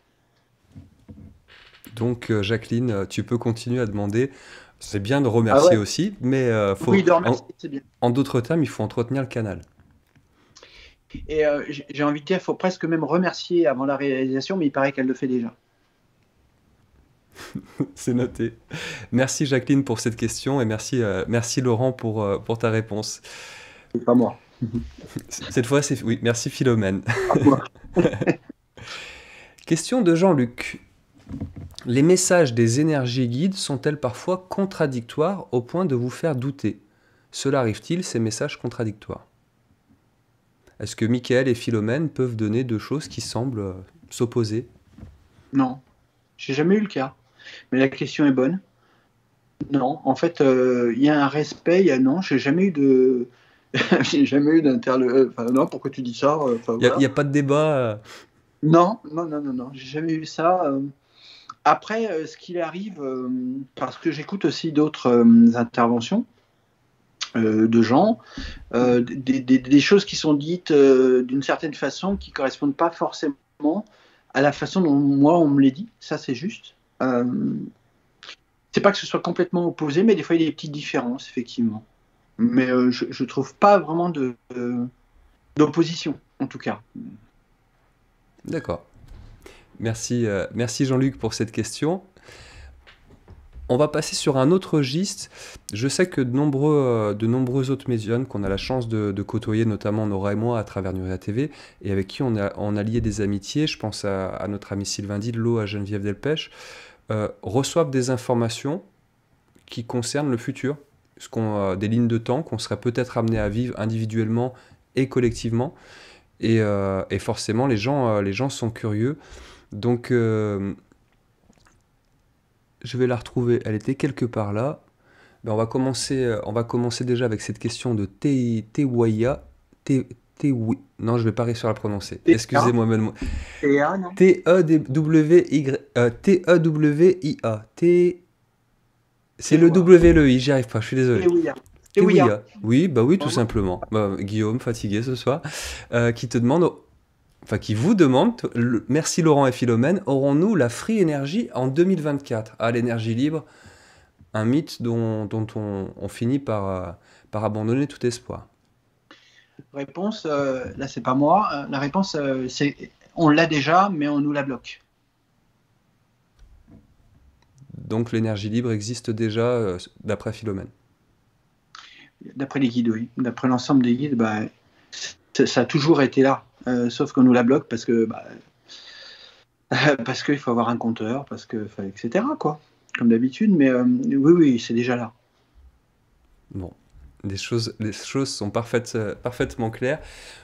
Donc, Jacqueline, tu peux continuer à demander. C'est bien de Ah remercier ouais. aussi, mais Oui, de remercier, c'est bien. en d'autres termes, il faut entretenir le canal. Et j'ai envie de dire, il faut presque même remercier avant la réalisation, mais il paraît qu'elle le fait déjà. C'est noté. Merci Jacqueline pour cette question et merci Laurent pour ta réponse. C'est pas moi. Cette fois, c'est oui, merci Philomène. Pas moi. Question de Jean-Luc. Les messages des énergies guides sont-elles parfois contradictoires au point de vous faire douter? Cela arrive-t-il, ces messages contradictoires? Est-ce que Michael et Philomène peuvent donner deux choses qui semblent s'opposer? Non, j'ai jamais eu le cas. Mais la question est bonne. Non, en fait, il y a un respect. Non, j'ai jamais eu de, j'ai jamais eu enfin, non, pourquoi tu dis ça? Enfin, Il n'y voilà. a pas de débat. Non, non, non, non, non, j'ai jamais eu ça. Après, ce qu'il arrive, parce que j'écoute aussi d'autres interventions de gens, des choses qui sont dites d'une certaine façon qui correspondent pas forcément à la façon dont moi on me les dit. Ça, c'est juste. C'est pas que ce soit complètement opposé, mais des fois il y a des petites différences, effectivement. Mais je trouve pas vraiment d'opposition, en tout cas. D'accord. Merci Jean-Luc pour cette question. On va passer sur un autre registre. Je sais que de nombreux autres médiums qu'on a la chance de côtoyer, notamment Nora et moi, à travers Nuria TV, et avec qui on a lié des amitiés, je pense à notre ami Sylvain Didlot, à Geneviève Delpech, reçoivent des informations qui concernent le futur, des lignes de temps qu'on serait peut-être amené à vivre individuellement et collectivement. Et forcément, les gens sont curieux. Donc, je vais la retrouver. Elle était quelque part là. Ben, on va commencer déjà avec cette question de Tewaya. Non, je vais pas réussir à la prononcer. TA, Excusez-moi, même. TA, non? T-E-W-Y, T-E-W-I-A. C'est le Tewa. W et le I, j'y arrive pas, je suis désolé. Tewia. Tewia. Tewaya. Oui, bah oui, tout Vraiment. simplement. Bah, Guillaume, fatigué ce soir, qui te demande, enfin qui vous demande, merci Laurent et Philomène, aurons-nous la Free Energy en 2024? Ah, l'énergie libre, un mythe dont on finit par abandonner tout espoir. Réponse, là c'est pas moi. La réponse, c'est on l'a déjà, mais on nous la bloque. Donc l'énergie libre existe déjà d'après Philomène. D'après les guides, oui. D'après l'ensemble des guides, ça a toujours été là. Sauf qu'on nous la bloque parce que Parce qu'il faut avoir un compteur, etc., quoi, comme d'habitude, mais oui, oui, c'est déjà là. Bon, les choses sont parfaitement claires.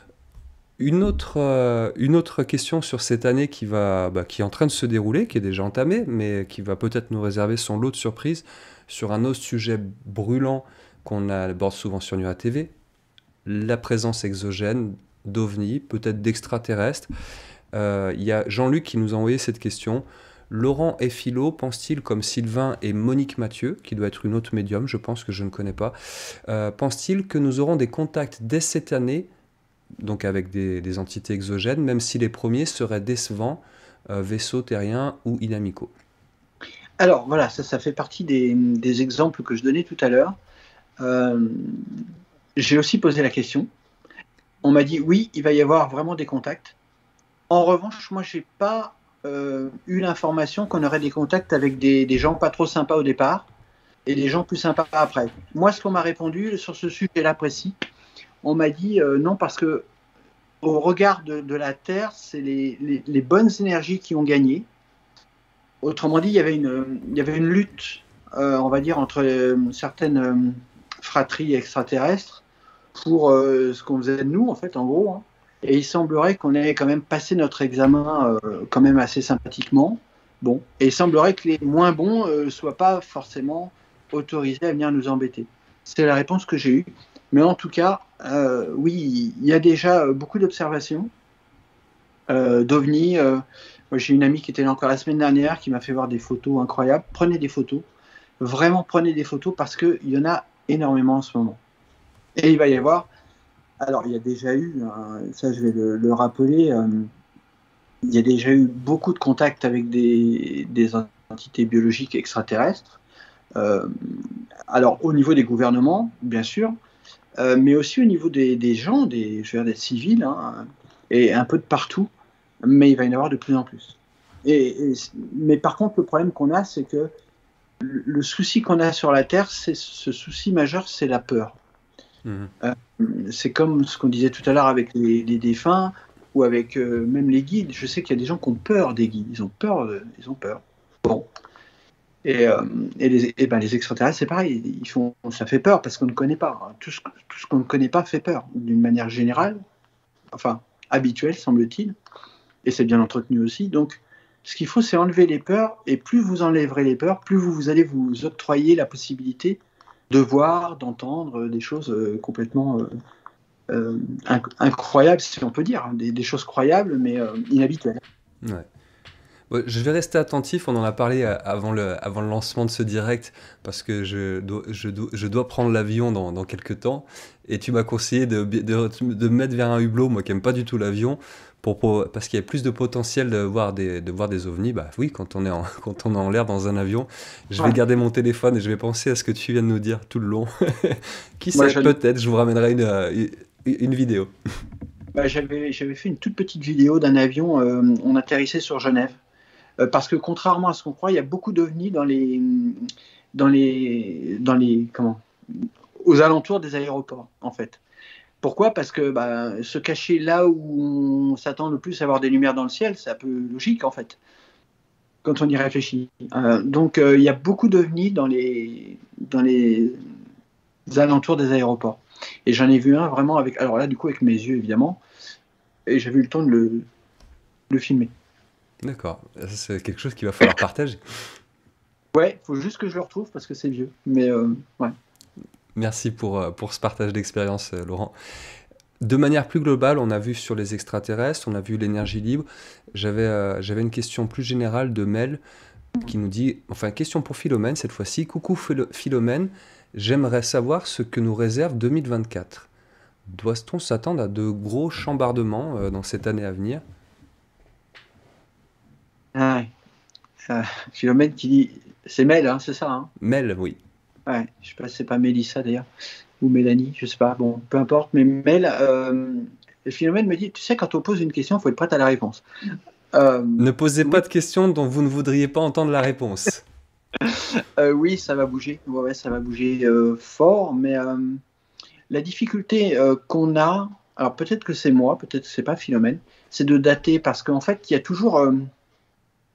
Une autre question sur cette année qui est en train de se dérouler, qui est déjà entamée, mais qui va peut-être nous réserver son lot de surprises sur un autre sujet brûlant qu'on aborde souvent sur Nuria TV, la présence exogène d'ovnis, peut-être d'extraterrestres. Il y a Jean-Luc qui nous a envoyé cette question. Laurent et Philo pensent-ils, comme Sylvain et Monique Mathieu, qui doit être une autre médium, je pense que je ne connais pas, pensent-ils que nous aurons des contacts dès cette année, donc avec des entités exogènes, même si les premiers seraient décevants, vaisseaux terriens ou inamicaux? Alors voilà, ça fait partie des exemples que je donnais tout à l'heure. Euh, j'ai aussi posé la question. On m'a dit oui, il va y avoir vraiment des contacts. En revanche, moi, j'ai pas eu l'information qu'on aurait des contacts avec des gens pas trop sympas au départ et des gens plus sympas après. Moi, ce qu'on m'a répondu sur ce sujet-là précis, on m'a dit non, parce que au regard de la Terre, c'est les bonnes énergies qui ont gagné. Autrement dit, il y avait une lutte, on va dire, entre certaines fratries extraterrestres pour ce qu'on faisait de nous, en fait, en gros. Hein. Et il semblerait qu'on ait quand même passé notre examen quand même assez sympathiquement. Bon. Et il semblerait que les moins bons ne soient pas forcément autorisés à venir nous embêter. C'est la réponse que j'ai eue. Mais en tout cas, oui, il y a déjà beaucoup d'observations d'OVNI. Moi, j'ai une amie qui était là encore la semaine dernière qui m'a fait voir des photos incroyables. Prenez des photos. Vraiment, prenez des photos parce qu'il y en a énormément en ce moment. Et il va y avoir. Alors, il y a déjà eu, ça je vais le rappeler, il y a déjà eu beaucoup de contacts avec des entités biologiques extraterrestres. Euh, alors, au niveau des gouvernements, bien sûr, mais aussi au niveau des gens, je veux dire, des civils, hein, et un peu de partout, mais il va y en avoir de plus en plus. Mais par contre, le problème qu'on a, c'est que le souci qu'on a sur la Terre, ce souci majeur, c'est la peur. Mhm. C'est comme ce qu'on disait tout à l'heure avec les défunts ou avec même les guides. Je sais qu'il y a des gens qui ont peur des guides. Ils ont peur. Ils ont peur. Bon. Et, ben, les extraterrestres, c'est pareil. Ça fait peur parce qu'on ne connaît pas. Tout ce qu'on ne connaît pas fait peur, d'une manière générale, enfin habituelle, semble-t-il. Et c'est bien entretenu aussi. Donc, ce qu'il faut, c'est enlever les peurs. Et plus vous enlèverez les peurs, plus vous allez vous octroyer la possibilité de voir, d'entendre des choses complètement incroyables, si on peut dire. Des choses croyables, mais inhabituelles. Ouais. Bon, je vais rester attentif, on en a parlé avant le lancement de ce direct, parce que je dois prendre l'avion dans quelques temps, et tu m'as conseillé de me mettre vers un hublot, moi qui n'aime pas du tout l'avion, parce qu'il y a plus de potentiel de voir des ovnis. Bah oui, quand on est en l'air dans un avion, je vais Ouais. garder mon téléphone et je vais penser à ce que tu viens de nous dire tout le long. Qui Moi, sait, peut-être je vous ramènerai une vidéo. j'avais fait une toute petite vidéo d'un avion, on atterrissait sur Genève. Parce que contrairement à ce qu'on croit, il y a beaucoup d'ovnis comment, aux alentours des aéroports, en fait. Pourquoi? Parce que bah, se cacher là où on s'attend le plus à avoir des lumières dans le ciel, c'est un peu logique, en fait, quand on y réfléchit. Donc, il y a beaucoup d'ovnis dans les alentours des aéroports. Et j'en ai vu un vraiment avec, alors là, du coup, avec mes yeux, évidemment, et j'ai eu le temps de le filmer. D'accord, ça, c'est quelque chose qu'il va falloir partager. Ouais, il faut juste que je le retrouve parce que c'est vieux. Mais ouais. Merci pour ce partage d'expérience, Laurent. De manière plus globale, on a vu sur les extraterrestres, on a vu l'énergie libre. J'avais une question plus générale de Mel qui nous dit, enfin, question pour Philomène cette fois-ci. Coucou Philomène, j'aimerais savoir ce que nous réserve 2024. Doit-on s'attendre à de gros chambardements dans cette année à venir? Ah ouais. Philomène qui dit, c'est Mel, hein, c'est ça. Hein. Mel, oui. Ouais, je sais pas, c'est pas Mélissa d'ailleurs ou Mélanie, je sais pas. Bon, peu importe. Mais Mel, Philomène me dit, tu sais, quand on pose une question, il faut être prête à la réponse. Ne posez Oui, pas de questions dont vous ne voudriez pas entendre la réponse. oui, ça va bouger. Ouais, ouais, ça va bouger fort, mais la difficulté qu'on a, alors peut-être que c'est moi, peut-être que c'est pas Philomène, c'est de dater parce qu'en fait, il y a toujours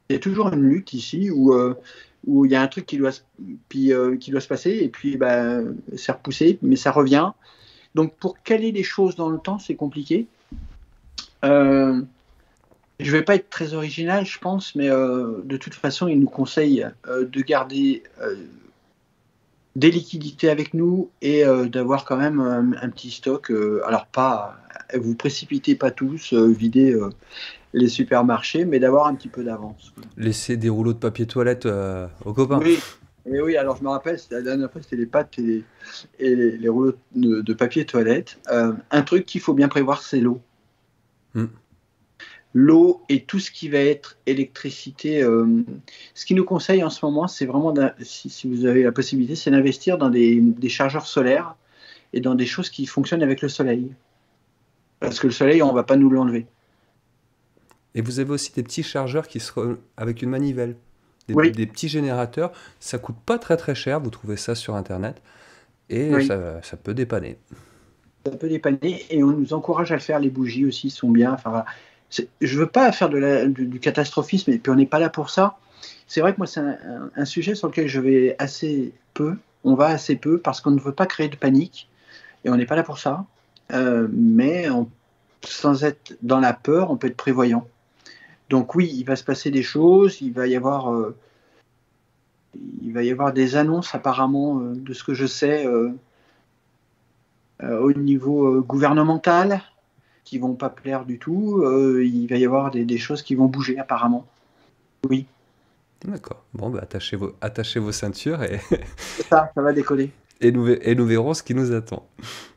Il y a toujours une lutte ici où il y a un truc qui doit se passer et puis bah, c'est repoussé, mais ça revient. Donc pour caler les choses dans le temps, c'est compliqué. Euh, je ne vais pas être très original, je pense, mais de toute façon, il nous conseille de garder des liquidités avec nous et d'avoir quand même un petit stock. Alors pas, vous précipitez pas tous, videz les supermarchés, mais d'avoir un petit peu d'avance. Laisser des rouleaux de papier toilette aux copains. Oui, et oui, alors je me rappelle, la dernière fois, c'était les pâtes et les rouleaux de papier toilette. Un truc qu'il faut bien prévoir, c'est l'eau. Hmm. L'eau et tout ce qui va être électricité. Ce qui nous conseille en ce moment, c'est vraiment, si vous avez la possibilité, c'est d'investir dans des chargeurs solaires et dans des choses qui fonctionnent avec le soleil. Parce que le soleil, on ne va pas nous l'enlever. Et vous avez aussi des petits chargeurs avec une manivelle. Oui, Des petits générateurs. Ça coûte pas très très cher. Vous trouvez ça sur Internet. Et oui. ça peut dépanner. Ça peut dépanner et on nous encourage à le faire. Les bougies aussi sont bien. Enfin, voilà. Je ne veux pas faire du catastrophisme, et puis on n'est pas là pour ça. C'est vrai que moi, c'est un sujet sur lequel je vais assez peu. On va assez peu parce qu'on ne veut pas créer de panique et on n'est pas là pour ça. Mais sans être dans la peur, on peut être prévoyant. Donc oui, il va se passer des choses. Il va y avoir des annonces apparemment de ce que je sais au niveau gouvernemental qui vont pas plaire du tout. Il va y avoir des choses qui vont bouger apparemment. Oui, D'accord. Bon, bah, attachez vos ceintures c'est ça va décoller. et nous verrons ce qui nous attend.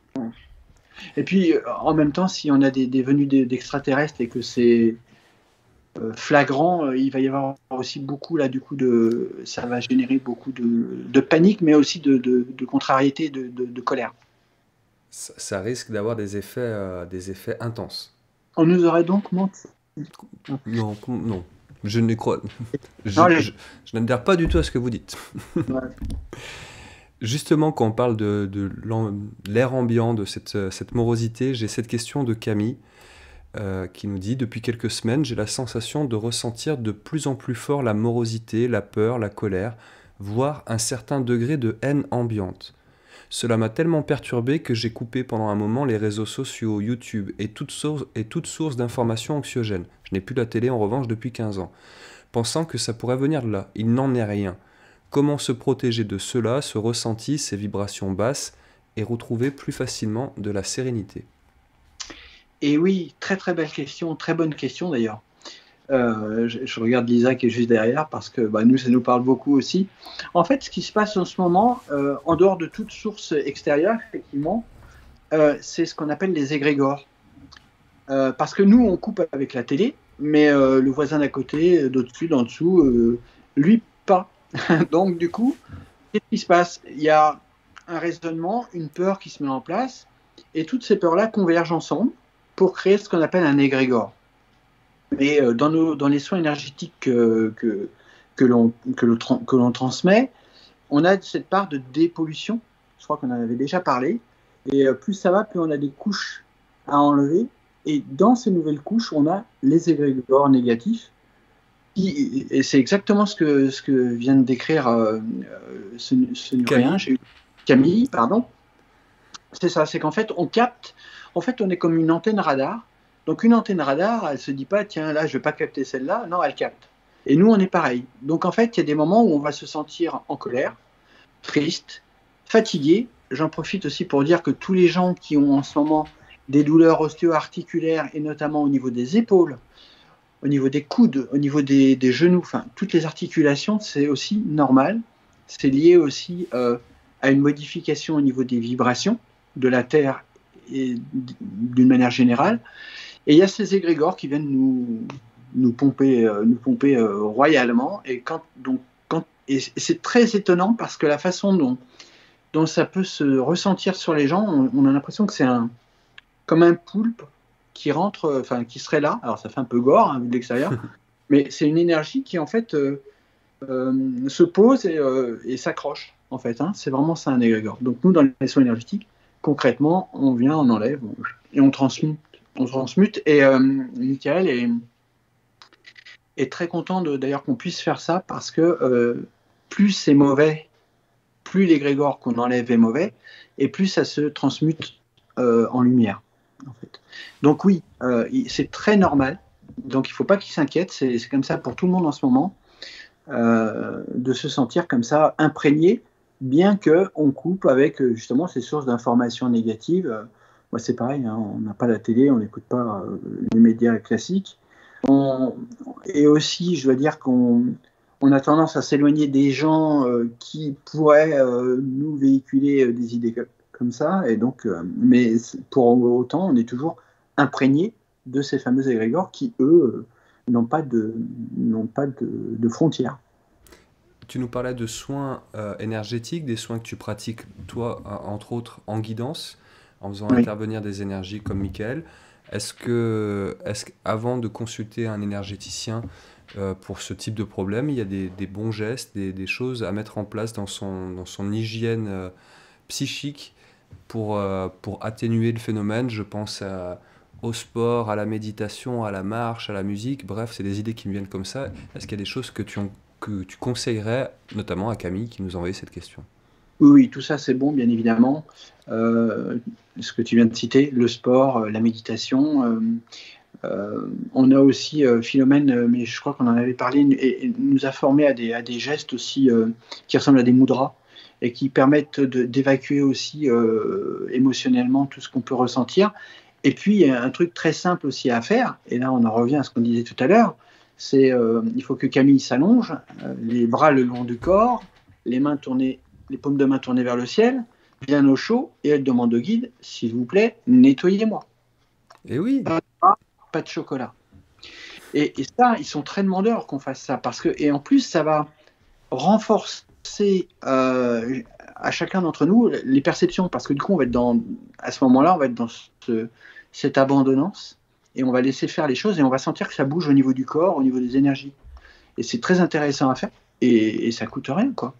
Et puis en même temps, si on a des venues d'extraterrestres et que c'est flagrant, il va y avoir aussi beaucoup là du coup ça va générer beaucoup de panique, mais aussi de contrariété, de colère. Ça risque d'avoir des effets intenses. On nous aurait donc menti. Non, non. Je ne crois. Non, Je n'adhère pas du tout à ce que vous dites. ouais. Justement, quand on parle l'air ambiant, de cette morosité, j'ai cette question de Camille qui nous dit: Depuis quelques semaines, j'ai la sensation de ressentir de plus en plus fort la morosité, la peur, la colère, voire un certain degré de haine ambiante. Cela m'a tellement perturbé que j'ai coupé pendant un moment les réseaux sociaux, YouTube et toute source d'informations anxiogènes. Je n'ai plus la télé en revanche depuis 15 ans, pensant que ça pourrait venir de là. Il n'en est rien. Comment se protéger de cela, ce ressenti, ces vibrations basses, et retrouver plus facilement de la sérénité? Et oui, très très belle question, très bonne question d'ailleurs. Je regarde Lisa qui est juste derrière parce que bah, nous, ça nous parle beaucoup aussi. En fait, ce qui se passe en ce moment, en dehors de toute source extérieure, effectivement, c'est ce qu'on appelle les égrégores. Parce que nous, on coupe avec la télé, mais le voisin d'à côté, d'au-dessus, d'en dessous, lui, pas. Donc, du coup, qu'est-ce qui se passe? Il y a un raisonnement, une peur qui se met en place, et toutes ces peurs-là convergent ensemble pour créer ce qu'on appelle un égrégore. Mais dans les soins énergétiques que l'on transmet, on a cette part de dépollution. Je crois qu'on en avait déjà parlé. Et plus ça va, plus on a des couches à enlever. Et dans ces nouvelles couches, on a les égrégores négatifs. Et c'est exactement ce que vient de décrire ce Nuréen, Camille, pardon. C'est ça, c'est qu'en fait, on capte. En fait, on est comme une antenne radar. Donc, une antenne radar, elle se dit pas, tiens, là, je vais pas capter celle-là. Non, elle capte. Et nous, on est pareil. Donc, en fait, il y a des moments où on va se sentir en colère, triste, fatigué. J'en profite aussi pour dire que tous les gens qui ont en ce moment des douleurs ostéo-articulaires, et notamment au niveau des épaules, au niveau des coudes, au niveau des genoux, enfin, toutes les articulations, c'est aussi normal. C'est lié aussi à une modification au niveau des vibrations de la Terre et d'une manière générale. Et il y a ces égrégores qui viennent nous pomper royalement. Et c'est très étonnant parce que la façon dont ça peut se ressentir sur les gens, on a l'impression que c'est comme un poulpe qui rentre, enfin qui serait là. Alors ça fait un peu gore hein, vu de l'extérieur, mais c'est une énergie qui en fait se pose et s'accroche. En fait, hein. C'est vraiment ça un égrégore. Donc nous dans les soins énergétiques, concrètement, on vient, on enlève et on transmute. Et Michael est très content d'ailleurs qu'on puisse faire ça parce que plus c'est mauvais, plus l'égrégore qu'on enlève est mauvais, et plus ça se transmute en lumière. En fait. Donc oui, c'est très normal. Donc il ne faut pas qu'il s'inquiète. C'est comme ça pour tout le monde en ce moment, de se sentir comme ça imprégné, bien qu'on coupe avec justement ces sources d'informations négatives. Moi c'est pareil, hein, on n'a pas la télé, on n'écoute pas les médias classiques. Et aussi, je dois dire qu'on a tendance à s'éloigner des gens qui pourraient nous véhiculer des idées comme ça. Et donc, mais pour autant, on est toujours imprégné de ces fameux égrégores qui, eux, n'ont pas de frontières. Tu nous parlais de soins énergétiques, des soins que tu pratiques, toi, entre autres, en guidance, en faisant Oui. intervenir des énergies comme Michael. Est-ce qu'avant de consulter un énergéticien pour ce type de problème, il y a des bons gestes, des choses à mettre en place dans son hygiène psychique pour atténuer le phénomène? Je pense au sport, à la méditation, à la marche, à la musique. Bref, c'est des idées qui me viennent comme ça. Est-ce qu'il y a des choses que tu conseillerais, notamment à Camille qui nous a envoyé cette question? Oui, tout ça c'est bon, bien évidemment. Ce que tu viens de citer, le sport, la méditation. On a aussi Philomène, mais je crois qu'on en avait parlé, et nous a formé à des gestes aussi qui ressemblent à des mudras et qui permettent d'évacuer aussi émotionnellement tout ce qu'on peut ressentir. Et puis, il y a un truc très simple aussi à faire, et là on en revient à ce qu'on disait tout à l'heure, c'est il faut que Camille s'allonge, les bras le long du corps, les paumes de main tournées vers le ciel, bien au chaud, et elle demande au guide, s'il vous plaît, nettoyez-moi. Eh oui, Pas de chocolat. Et ça, ils sont très demandeurs qu'on fasse ça, et en plus, ça va renforcer à chacun d'entre nous les perceptions, parce que du coup, à ce moment-là, on va être dans cette abandonnance, et on va laisser faire les choses, et on va sentir que ça bouge au niveau du corps, au niveau des énergies. Et c'est très intéressant à faire, et ça coûte rien, quoi.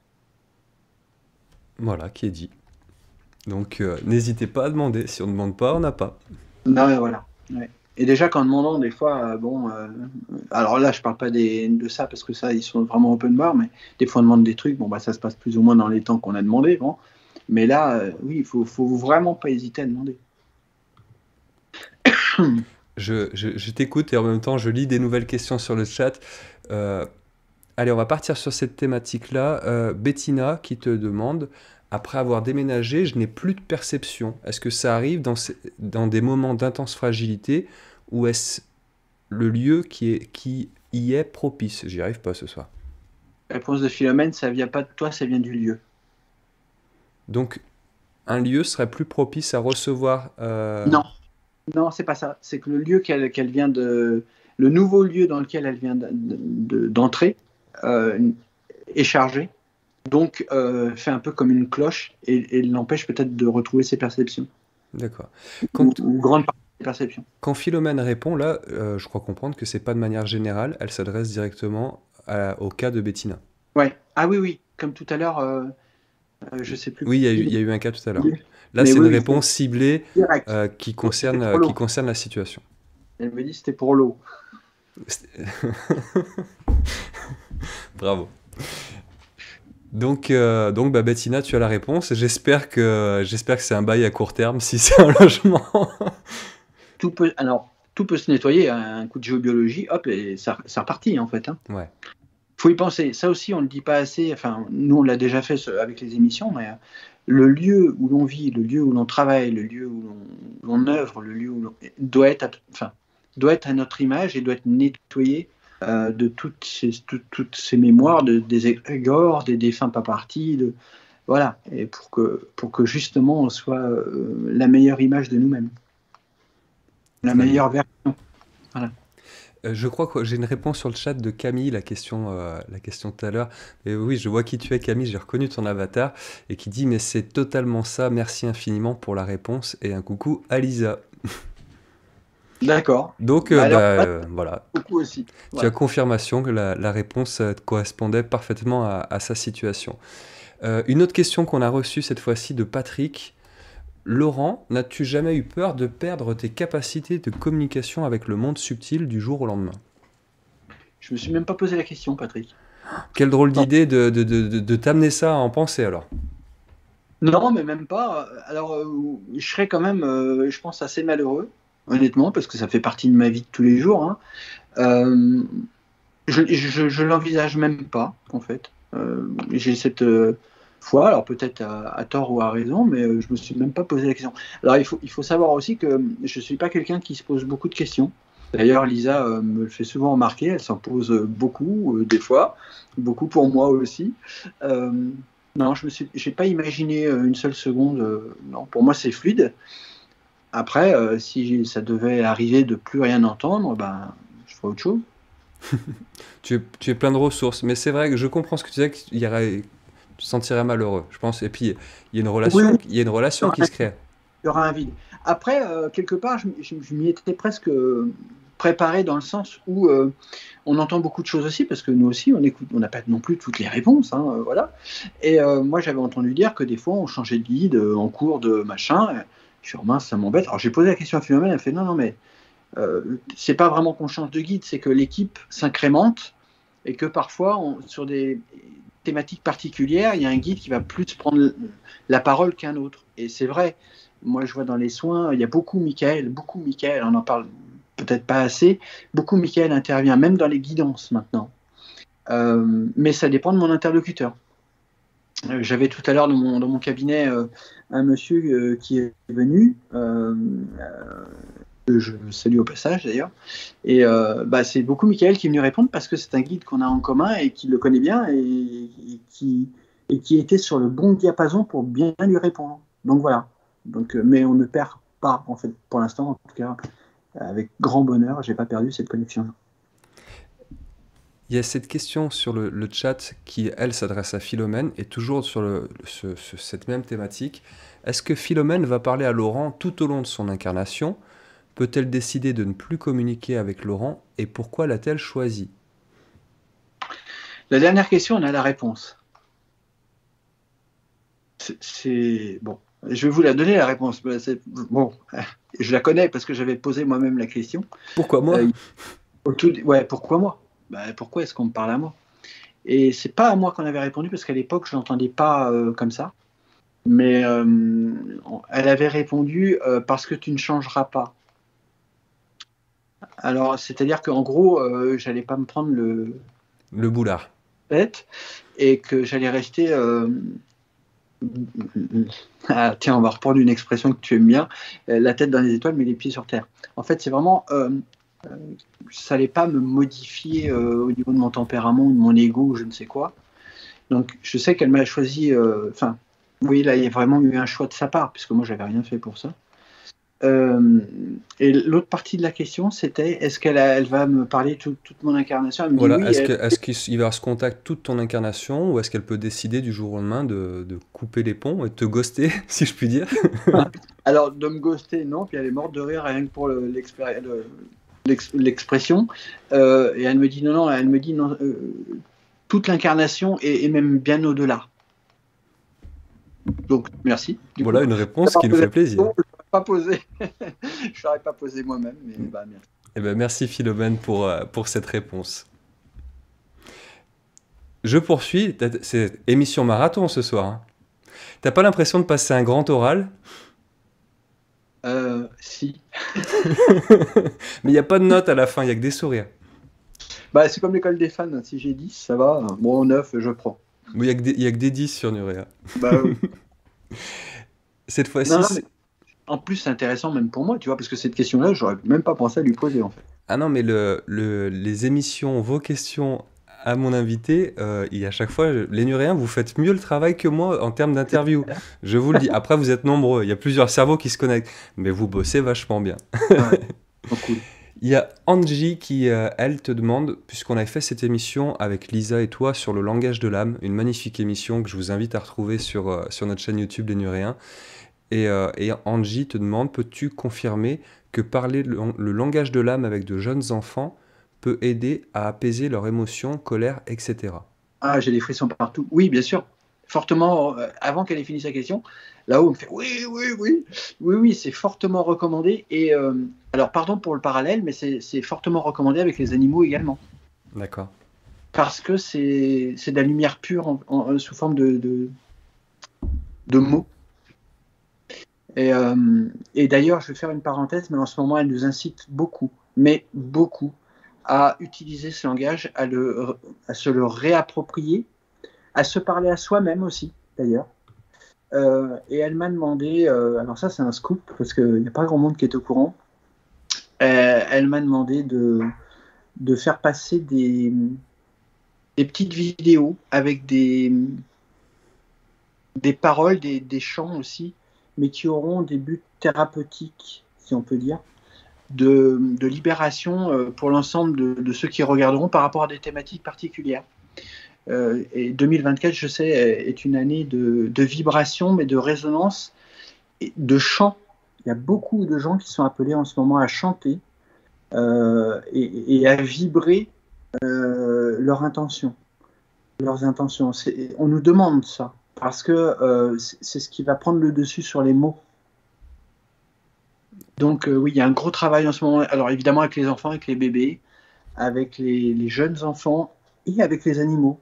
voilà, qui est dit. Donc, n'hésitez pas à demander. Si on ne demande pas, on n'a pas. Non, voilà. Ouais. Et déjà, qu'en demandant, des fois, alors là, je parle pas de ça parce que ça, ils sont vraiment open bar, mais des fois, on demande des trucs, ça se passe plus ou moins dans les temps qu'on a demandé, bon. Mais là, oui, il faut vraiment pas hésiter à demander. Je t'écoute et en même temps, je lis des nouvelles questions sur le chat. Allez, on va partir sur cette thématique-là. Bettina qui te demande, après avoir déménagé, je n'ai plus de perception. Est-ce que ça arrive dans des moments d'intense fragilité ou est-ce le lieu qui y est propice? J'y arrive pas ce soir. Réponse de Philomène, ça vient pas de toi, ça vient du lieu. Donc, un lieu serait plus propice à recevoir... Non, c'est pas ça. C'est que le lieu qu'elle vient le nouveau lieu dans lequel elle vient d'entrer est chargé. Donc, fait un peu comme une cloche et l'empêche peut-être de retrouver ses perceptions. D'accord. Ou grande partie des perceptions. Quand Philomène répond, là, je crois comprendre que c'est pas de manière générale, elle s'adresse directement au cas de Bettina. Ouais. Ah oui. Comme tout à l'heure, je sais plus. Oui, il y a eu un cas tout à l'heure. Là, Mais c'est oui, une réponse ciblée direct. qui concerne la situation. Elle me dit c'était pour l'eau. Bravo. Donc Bettina, tu as la réponse. J'espère que c'est un bail à court terme si c'est un logement. Tout peut se nettoyer à un coup de géobiologie, hop, et ça repartit en fait. Hein. Ouais. Faut y penser. Ça aussi, on ne le dit pas assez. Enfin, nous, on l'a déjà fait avec les émissions, mais le lieu où l'on vit, le lieu où l'on travaille, le lieu où l'on œuvre, le lieu où l'on doit être à notre image et doit être nettoyé de toutes ces mémoires, des égrégores, des défunts pas partis, voilà, et pour que justement on soit la meilleure image de nous-mêmes, la meilleure version. Voilà. Je crois que j'ai une réponse sur le chat de Camille, la question tout à l'heure. Et oui, je vois qui tu es, Camille, j'ai reconnu ton avatar, et qui dit « Mais c'est totalement ça, merci infiniment pour la réponse, et un coucou à Lisa. » D'accord. Donc, voilà. Beaucoup aussi. Tu as confirmation que la réponse correspondait parfaitement à sa situation. Une autre question qu'on a reçue cette fois-ci de Patrick. Laurent, n'as-tu jamais eu peur de perdre tes capacités de communication avec le monde subtil du jour au lendemain? Je me suis même pas posé la question, Patrick. Quelle drôle Non, d'idée de t'amener ça à en penser alors. non, mais même pas. Alors, je serais quand même, je pense, assez malheureux, honnêtement, parce que ça fait partie de ma vie de tous les jours, hein. Euh, je l'envisage même pas, en fait. J'ai cette foi, alors peut-être à tort ou à raison, mais je me suis même pas posé la question. Alors il faut savoir aussi que je suis pas quelqu'un qui se pose beaucoup de questions. D'ailleurs, Lisa me le fait souvent remarquer, elle s'en pose beaucoup, des fois, beaucoup pour moi aussi. Euh, non, j'ai pas imaginé une seule seconde. Non, pour moi, c'est fluide. Après, si ça devait arriver de plus rien entendre, ben, je ferais autre chose. Tu es plein de ressources, mais c'est vrai que je comprends ce que tu disais, qu'il y aurait, tu te sentirais malheureux, je pense. Et puis, il y a une Oui, relation, oui, il y a une relation qui se crée. il y aura un vide. Après, quelque part, je m'y étais presque préparé dans le sens où on entend beaucoup de choses aussi, parce que nous aussi, on écoute, on n'a pas non plus toutes les réponses, hein, voilà. Et moi, j'avais entendu dire que des fois, on changeait de guide en cours de machin. Je suis mince, ça m'embête. Alors, j'ai posé la question à Philomène, elle fait non, non, mais c'est pas vraiment qu'on change de guide, c'est que l'équipe s'incrémente et que parfois, sur des thématiques particulières, il y a un guide qui va plus prendre la parole qu'un autre. Et c'est vrai, moi je vois dans les soins, il y a beaucoup Michael, on en parle peut-être pas assez, beaucoup Michael intervient, même dans les guidances maintenant. Mais ça dépend de mon interlocuteur. J'avais tout à l'heure dans mon cabinet un monsieur qui est venu, que je salue au passage d'ailleurs. Et bah, c'est beaucoup Michael qui est venu répondre parce que c'est un guide qu'on a en commun et qui le connaît bien et qui était sur le bon diapason pour bien lui répondre. Donc voilà. Donc, mais on ne perd pas, en fait, pour l'instant, en tout cas, avec grand bonheur, j'ai pas perdu cette connexion. Il y a cette question sur le chat qui, elle, s'adresse à Philomène et toujours sur cette même thématique. Est-ce que Philomène va parler à Laurent tout au long de son incarnation? Peut-elle décider de ne plus communiquer avec Laurent et pourquoi l'a-t-elle choisi? La dernière question, on a la réponse. C'est bon. Je vais vous la donner la réponse. Bon, je la connais parce que j'avais posé moi-même la question. Pourquoi moi? Ouais, pourquoi moi? Bah, pourquoi est-ce qu'on me parle à moi? Et c'est pas à moi qu'on avait répondu parce qu'à l'époque je l'entendais pas comme ça. Mais elle avait répondu parce que tu ne changeras pas. Alors c'est-à-dire qu'en gros j'allais pas me prendre Le boulard. tête et que j'allais rester. Ah, tiens, on va reprendre une expression que tu aimes bien, la tête dans les étoiles mais les pieds sur terre. En fait, c'est vraiment ça n'allait pas me modifier au niveau de mon tempérament ou de mon ego ou je ne sais quoi. Donc je sais qu'elle m'a choisi, enfin oui, là il y a vraiment eu un choix de sa part, puisque moi j'avais rien fait pour ça. Et l'autre partie de la question, c'était est-ce elle va me parler toute mon incarnation? Elle me dit Voilà, oui. est-ce qu'il va y avoir ce contact toute ton incarnation ou est-ce qu'elle peut décider du jour au lendemain de couper les ponts et de te ghoster, si je puis dire? Alors de me ghoster, non, puis elle est morte de rire rien que pour l'expression. Et elle me dit non, non, elle me dit non, toute l'incarnation et même bien au-delà. Donc merci. Du Voilà coup, une réponse qui nous fait plaisir. Je n'aurais pas posé moi-même, mais bah, merci. Eh ben, merci Philomène pour cette réponse. Je poursuis, c'est émission marathon ce soir, hein. T'as pas l'impression de passer un grand oral? Si. Mais il n'y a pas de notes à la fin, il n'y a que des sourires. Bah, c'est comme l'école des fans, si j'ai 10, ça va. Bon, 9, je prends. Il n'y a que des 10 sur Nurea. Bah, oui. Cette fois-ci, Non, non, mais en plus, c'est intéressant même pour moi, tu vois, parce que cette question-là, j'aurais même pas pensé à lui poser, en fait. ah non, mais les émissions, vos questions à mon invité, et à chaque fois, les Nuréens, vous faites mieux le travail que moi en termes d'interview. Je vous le dis. Après, vous êtes nombreux, il y a plusieurs cerveaux qui se connectent, mais vous bossez vachement bien. Ouais, trop cool. Il y a Angie qui, elle, te demande, puisqu'on avait fait cette émission avec Lisa et toi sur le langage de l'âme, une magnifique émission que je vous invite à retrouver sur notre chaîne YouTube Les Nuréens. Et Angie te demande, peux-tu confirmer que parler le langage de l'âme avec de jeunes enfants peut aider à apaiser leurs émotions, colère, etc. Ah, j'ai des frissons partout. Oui, bien sûr. Fortement, avant qu'elle ait fini sa question, là-haut, on me fait oui, oui, oui. Oui, oui, c'est fortement recommandé. Et alors, pardon pour le parallèle, mais c'est fortement recommandé avec les animaux également. D'accord. parce que c'est de la lumière pure sous forme de mots. Et d'ailleurs, je vais faire une parenthèse, mais en ce moment, elle nous incite beaucoup, mais beaucoup, à utiliser ce langage, à se le réapproprier, à se parler à soi-même aussi, d'ailleurs. Et elle m'a demandé, alors ça c'est un scoop, parce qu'il n'y a pas grand monde qui est au courant, elle m'a demandé de faire passer des petites vidéos avec des paroles, des chants aussi, mais qui auront des buts thérapeutiques, si on peut dire, de libération pour l'ensemble de ceux qui regarderont par rapport à des thématiques particulières. Et 2024, je sais, est une année de vibration, mais de résonance, et de chant. Il y a beaucoup de gens qui sont appelés en ce moment à chanter et à vibrer leurs intentions. On nous demande ça, parce que c'est ce qui va prendre le dessus sur les mots. Donc oui, il y a un gros travail en ce moment. Alors évidemment avec les enfants, avec les bébés, avec les jeunes enfants et avec les animaux.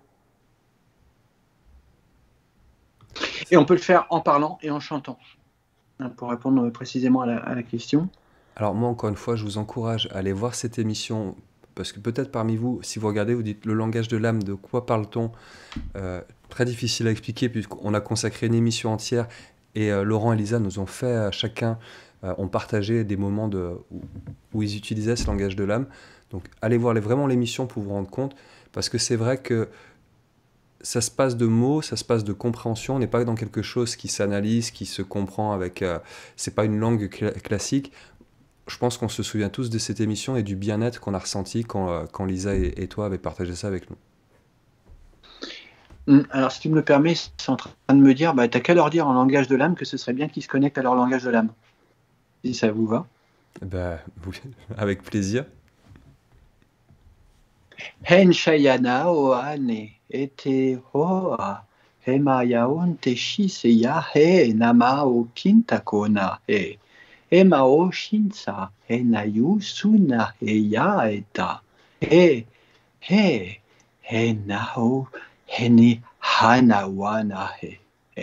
Et on peut le faire en parlant et en chantant, pour répondre précisément à la question. Alors moi, encore une fois, je vous encourage à aller voir cette émission, parce que peut-être parmi vous, si vous regardez, vous dites le langage de l'âme, de quoi parle-t-on? Très difficile à expliquer, puisqu'on a consacré une émission entière, et Laurent et Lisa nous ont fait chacun, ont partagé des moments où ils utilisaient ce langage de l'âme. Donc allez voir vraiment l'émission pour vous rendre compte, parce que c'est vrai que ça se passe de mots, ça se passe de compréhension. On n'est pas dans quelque chose qui s'analyse, qui se comprend avec. C'est pas une langue classique. Je pense qu'on se souvient tous de cette émission et du bien-être qu'on a ressenti quand Lisa et toi avez partagé ça avec nous. Alors, si tu me le permets, c'est en train de me dire, bah, t'as qu'à leur dire en langage de l'âme que ce serait bien qu'ils se connectent à leur langage de l'âme. Si ça vous va. Bah, oui, avec plaisir. Hen shayana oane ete hoa hemayaon te shiseya he namao kintakona he hemao shinsa he nayu suna he ya eta he he he nao hene hanawana he.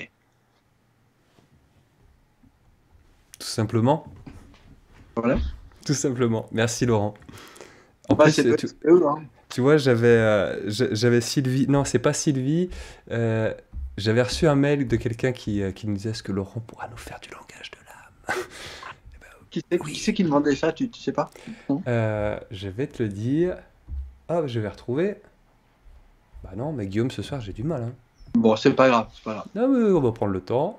Tout simplement. Voilà. Tout simplement. Merci Laurent. En Bah, plus, tu vois, j'avais Sylvie. Non, c'est pas Sylvie. J'avais reçu un mail de quelqu'un qui nous disait est-ce que Laurent pourra nous faire du langage de l'âme? Qui c'est qui demandait ça, tu sais pas? Non. Je vais te le dire. Ah, je vais retrouver. Bah non, mais Guillaume, ce soir, j'ai du mal. Hein. Bon, c'est pas grave, c'est pas grave. Non, mais on va prendre le temps.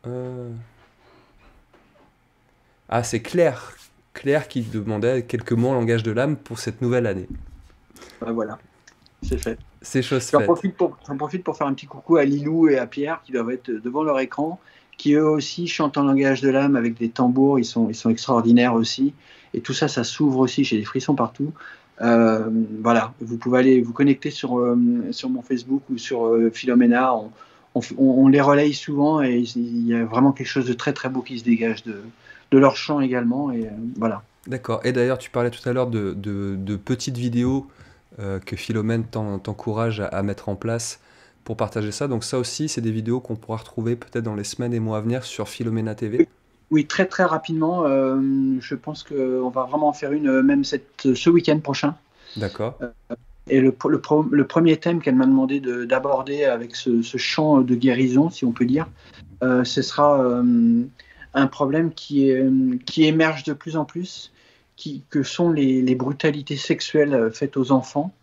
Ah, c'est Claire. Claire qui demandait quelques mots en langage de l'âme pour cette nouvelle année. Bah, voilà, c'est fait. C'est chose J'en faite. profite pour faire un petit coucou à Lilou et à Pierre qui doivent être devant leur écran, qui eux aussi chantent en langage de l'âme avec des tambours, ils sont extraordinaires aussi. Et tout ça, ça s'ouvre aussi, j'ai des frissons partout. Voilà, vous pouvez aller vous connecter sur mon Facebook ou sur Philomena. On les relaye souvent et il y a vraiment quelque chose de très très beau qui se dégage de leur chant également. Et voilà. D'accord. Et d'ailleurs, tu parlais tout à l'heure de petites vidéos que Philomène t'encourage à mettre en place pour partager ça. Donc ça aussi, c'est des vidéos qu'on pourra retrouver peut-être dans les semaines et mois à venir sur Philomena TV. Oui, très très rapidement. Je pense qu'on va vraiment en faire une même ce week-end prochain. D'accord. Et le premier thème qu'elle m'a demandé d'aborder avec ce chant de guérison, si on peut dire, ce sera un problème qui émerge de plus en plus, que sont les brutalités sexuelles faites aux enfants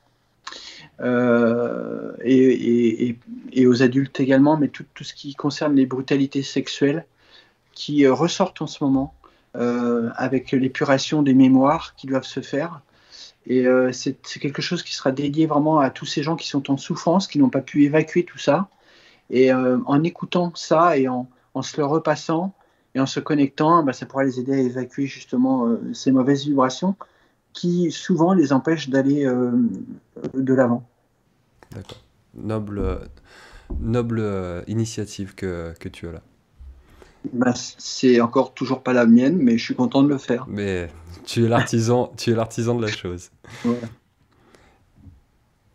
et aux adultes également, mais tout ce qui concerne les brutalités sexuelles qui ressortent en ce moment avec l'épuration des mémoires qui doivent se faire. Et c'est quelque chose qui sera dédié vraiment à tous ces gens qui sont en souffrance, qui n'ont pas pu évacuer tout ça. Et en écoutant ça et en se le repassant et en se connectant, bah, ça pourra les aider à évacuer justement ces mauvaises vibrations qui souvent les empêchent d'aller de l'avant. D'accord. Noble initiative que tu as là. Bah, c'est encore toujours pas la mienne, mais je suis content de le faire. Mais tu es l'artisan de la chose. Voilà.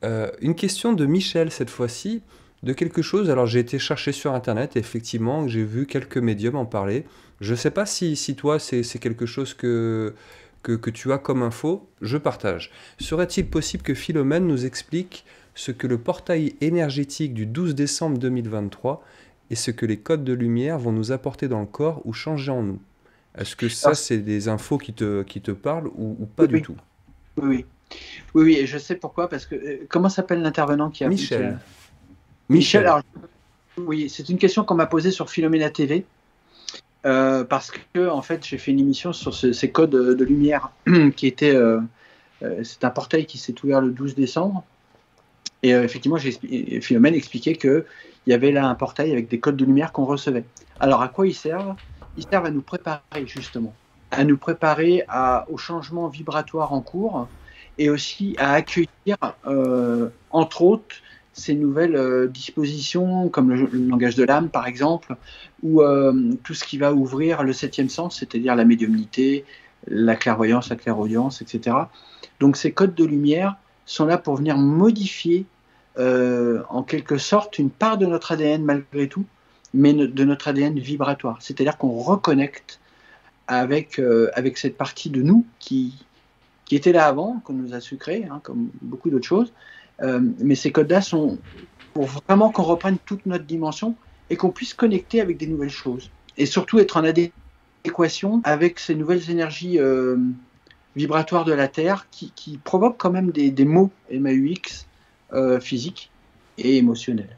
Une question de Michel cette fois-ci, de quelque chose. Alors j'ai été chercher sur Internet et effectivement j'ai vu quelques médiums en parler. Je ne sais pas si toi c'est quelque chose que tu as comme info, je partage. Serait-il possible que Philomène nous explique ce que le portail énergétique du 12 décembre 2023 et ce que les codes de lumière vont nous apporter dans le corps ou changer en nous? Est-ce que ça Alors, c'est des infos qui te parlent ou pas oui, du oui, tout? oui, oui. Oui, oui, et je sais pourquoi, parce que comment s'appelle l'intervenant qui a... Michel. Michel, Michel. alors oui, c'est une question qu'on m'a posée sur Philomena TV, parce que en fait j'ai fait une émission sur ces codes de lumière qui était, c'est un portail qui s'est ouvert le 12 décembre, et effectivement Philomène expliquait qu'il y avait là un portail avec des codes de lumière qu'on recevait. Alors à quoi ils servent? Ils servent à nous préparer justement, à nous préparer au changement vibratoire en cours, et aussi à accueillir, entre autres, ces nouvelles dispositions, comme le langage de l'âme, par exemple, ou tout ce qui va ouvrir le septième sens, c'est-à-dire la médiumnité, la clairvoyance, la clairaudience, etc. Donc ces codes de lumière sont là pour venir modifier, en quelque sorte, une part de notre ADN malgré tout, mais de notre ADN vibratoire. C'est-à-dire qu'on reconnecte avec cette partie de nous qui était là avant, qu'on nous a sucré, hein, comme beaucoup d'autres choses. Mais ces codes-là sont pour vraiment qu'on reprenne toute notre dimension et qu'on puisse connecter avec des nouvelles choses. Et surtout être en adéquation avec ces nouvelles énergies vibratoires de la Terre qui provoquent quand même des maux MAUX physiques et émotionnels.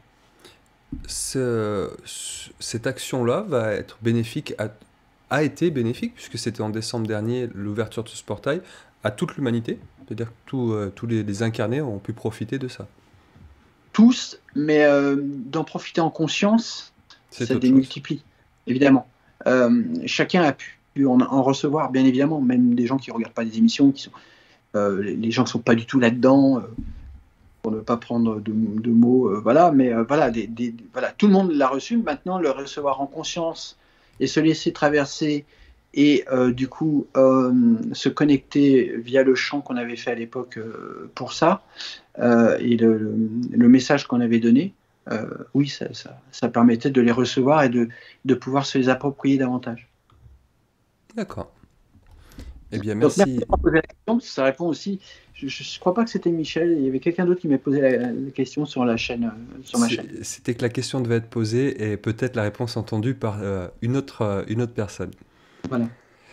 Cette action-là va être bénéfique, a été bénéfique, puisque c'était en décembre dernier l'ouverture de ce portail, à toute l'humanité. C'est-à-dire que tous les incarnés ont pu profiter de ça. Tous, mais d'en profiter en conscience, C'est ça autre chose. démultiplie, évidemment. Chacun a pu en recevoir, bien évidemment, même des gens qui ne regardent pas des émissions, les gens qui ne sont pas du tout là-dedans, pour ne pas prendre de mots, voilà, mais voilà, voilà, tout le monde l'a reçu. Maintenant, le recevoir en conscience et se laisser traverser et du coup se connecter via le chant qu'on avait fait à l'époque pour ça, et le message qu'on avait donné, oui, ça permettait de les recevoir et de pouvoir se les approprier davantage. D'accord. Eh bien, Donc merci merci. d'avoir posé la question, parce que ça répond aussi. Je ne crois pas que c'était Michel, il y avait quelqu'un d'autre qui m'a posé la question sur la chaîne, sur ma chaîne. C'était que la question devait être posée et peut-être la réponse entendue par une autre personne. Voilà.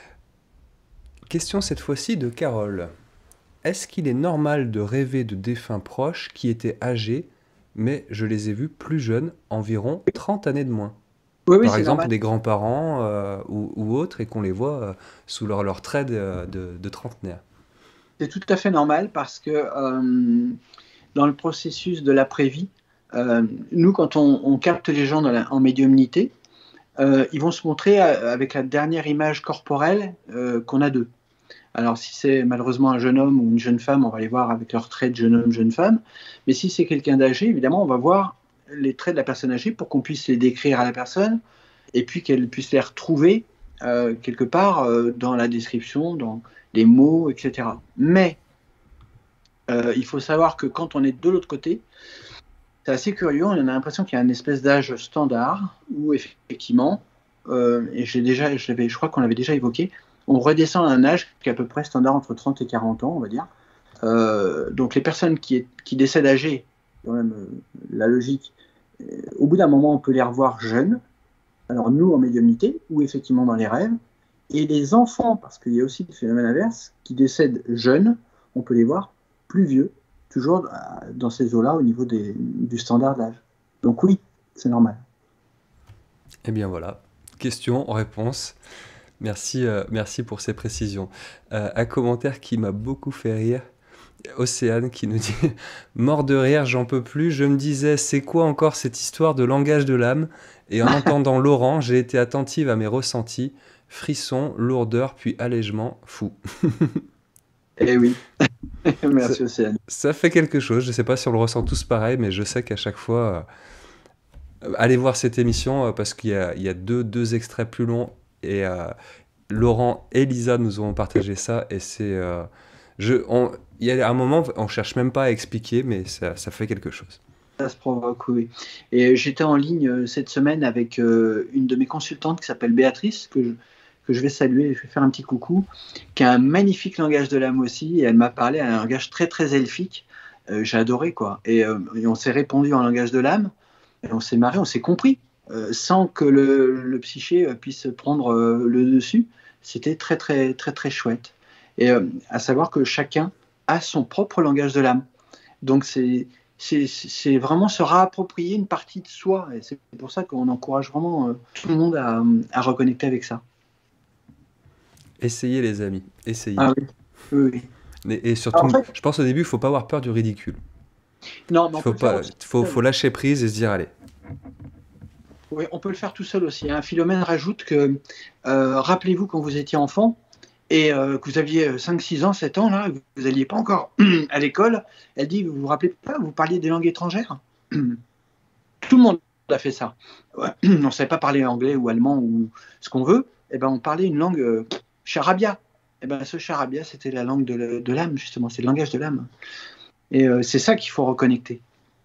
Question cette fois-ci de Carole. Est-ce qu'il est normal de rêver de défunts proches qui étaient âgés, mais je les ai vus plus jeunes, environ 30 années de moins? Oui, oui, Par c'est exemple, normal. des grands-parents ou autres, et qu'on les voit sous leur trait de trentenaire. C'est tout à fait normal parce que dans le processus de l'après-vie, nous, quand on capte les gens en médiumnité, ils vont se montrer avec la dernière image corporelle qu'on a d'eux. Alors, si c'est malheureusement un jeune homme ou une jeune femme, on va les voir avec leurs traits de jeune homme, jeune femme. Mais si c'est quelqu'un d'âgé, évidemment, on va voir les traits de la personne âgée pour qu'on puisse les décrire à la personne et puis qu'elle puisse les retrouver quelque part dans la description, dans les mots, etc. Mais il faut savoir que quand on est de l'autre côté, c'est assez curieux, on a l'impression qu'il y a une espèce d'âge standard où effectivement, et je crois qu'on l'avait déjà évoqué, on redescend à un âge qui est à peu près standard entre 30 et 40 ans, on va dire. Donc les personnes qui décèdent âgées, quand même la logique, au bout d'un moment on peut les revoir jeunes, alors nous en médiumnité, ou effectivement dans les rêves, et les enfants, parce qu'il y a aussi le phénomène inverse, qui décèdent jeunes, on peut les voir plus vieux, toujours dans ces eaux-là au niveau du standard d'âge. Donc oui, c'est normal. Eh bien voilà, question, réponse. Merci, merci pour ces précisions. Un commentaire qui m'a beaucoup fait rire. Océane qui nous dit mort de rire, j'en peux plus. Je me disais, c'est quoi encore cette histoire de langage de l'âme? Et en entendant Laurent, j'ai été attentive à mes ressentis. Frisson, lourdeur, puis allègement, fou. Eh oui, Ça, merci Océane. ça fait quelque chose. Je sais pas si on le ressent tous pareil, mais je sais qu'à chaque fois, allez voir cette émission parce qu'il y a deux extraits plus longs et Laurent et Lisa nous ont partagé ça et Il y a un moment, on cherche même pas à expliquer, mais ça fait quelque chose. Ça se provoque, oui. Et j'étais en ligne cette semaine avec une de mes consultantes qui s'appelle Béatrice, que je vais saluer, je vais faire un petit coucou, qui a un magnifique langage de l'âme aussi, et elle m'a parlé à un langage très très elfique. J'ai adoré, quoi. Et on s'est répondu en langage de l'âme, et on s'est marré, on s'est compris, sans que le psyché puisse prendre le dessus. C'était très très très très chouette. Et à savoir que chacun a son propre langage de l'âme. Donc c'est vraiment se réapproprier une partie de soi. Et c'est pour ça qu'on encourage vraiment tout le monde à reconnecter avec ça. Essayez les amis, essayez. Ah oui, oui, oui. Et Alors, surtout, en fait, je pense au début, il faut pas avoir peur du ridicule. non, mais Il on peut faut le faire pas, aussi. faut lâcher prise et se dire allez. Oui, on peut le faire tout seul aussi, hein. Philomène rajoute que, rappelez-vous quand vous étiez enfant et que vous aviez 5, 6 ans, 7 ans, là, vous n'alliez pas encore à l'école. Elle dit, vous vous rappelez pas, vous parliez des langues étrangères. Tout le monde a fait ça. Ouais. On ne savait pas parler anglais ou allemand ou ce qu'on veut. Et ben, on parlait une langue charabia. Et ben, ce charabia, c'était la langue de l'âme, justement. C'est le langage de l'âme. Et c'est ça qu'il faut reconnecter.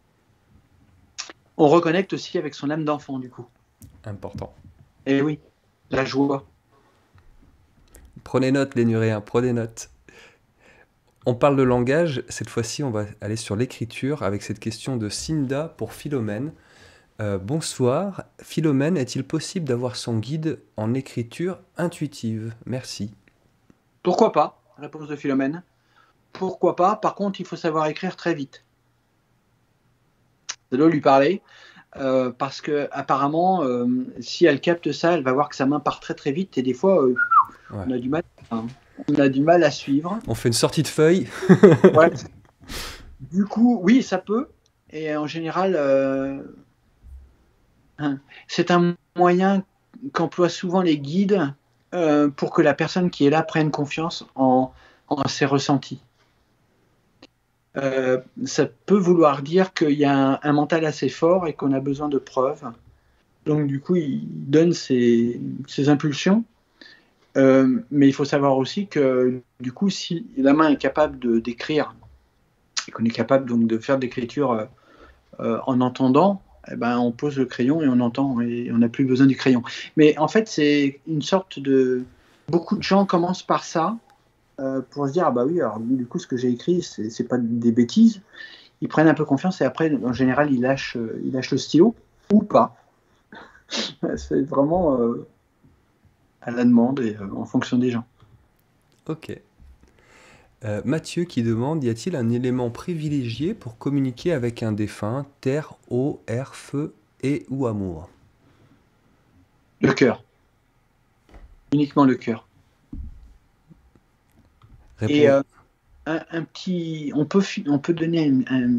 On reconnecte aussi avec son âme d'enfant, du coup. Important. Et oui, la joie. Prenez note, les Nuréens, prenez note. On parle de langage, cette fois-ci, on va aller sur l'écriture avec cette question de Cinda pour Philomène. Bonsoir, Philomène, est-il possible d'avoir son guide en écriture intuitive? Merci. Pourquoi pas? Réponse de Philomène. Pourquoi pas? Par contre, il faut savoir écrire très vite. Ça doit lui parler. Parce que apparemment, si elle capte ça, elle va voir que sa main part très très vite et des fois, Ouais. on a du mal, on a du mal à suivre. On fait une sortie de feuille. Ouais. Du coup, oui, ça peut. Et en général, c'est un moyen qu'emploient souvent les guides pour que la personne qui est là prenne confiance en ses ressentis. Ça peut vouloir dire qu'il y a un mental assez fort et qu'on a besoin de preuves. Donc du coup, il donne ses impulsions. Mais il faut savoir aussi que du coup, si la main est capable d'écrire et qu'on est capable donc de faire de l'écriture en entendant, eh ben, on pose le crayon et on entend et on n'a plus besoin du crayon. Mais en fait, c'est une sorte de... Beaucoup de gens commencent par ça pour se dire, ah bah oui, alors du coup, ce que j'ai écrit, c'est pas des bêtises. Ils prennent un peu confiance et après, en général, ils lâchent le stylo ou pas. C'est vraiment à la demande et en fonction des gens. Ok. Mathieu qui demande, y a-t-il un élément privilégié pour communiquer avec un défunt, terre, eau, air, feu et ou amour? Le cœur. Uniquement le cœur. Et Réponse. un petit, on peut donner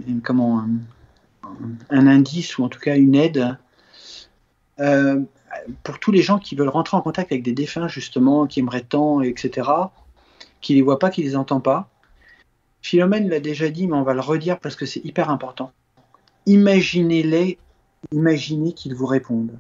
un indice ou en tout cas une aide euh, pour tous les gens qui veulent rentrer en contact avec des défunts justement, qui aimeraient tant, etc., qui les voient pas, qui les entend pas. Philomène l'a déjà dit, mais on va le redire parce que c'est hyper important. Imaginez qu'ils vous répondent.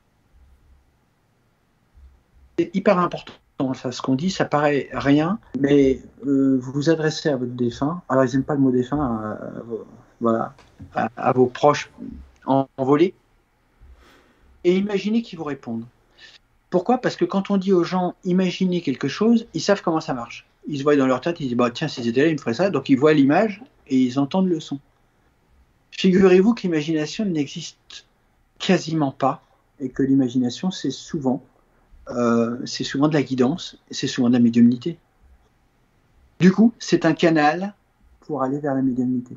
C'est hyper important. Ça, ce qu'on dit, ça paraît rien, mais vous vous adressez à votre défunt. Alors, ils n'aiment pas le mot défunt, voilà, à vos proches envolés, et imaginez qu'ils vous répondent. Pourquoi? Parce que quand on dit aux gens imaginez quelque chose, ils savent comment ça marche. Ils se voient dans leur tête, ils disent bah, tiens, si c'était là, ils me feraient ça. Donc ils voient l'image et ils entendent le son. Figurez-vous que l'imagination n'existe quasiment pas et que l'imagination, c'est souvent de la guidance, c'est souvent de la médiumnité. Du coup, c'est un canal pour aller vers la médiumnité.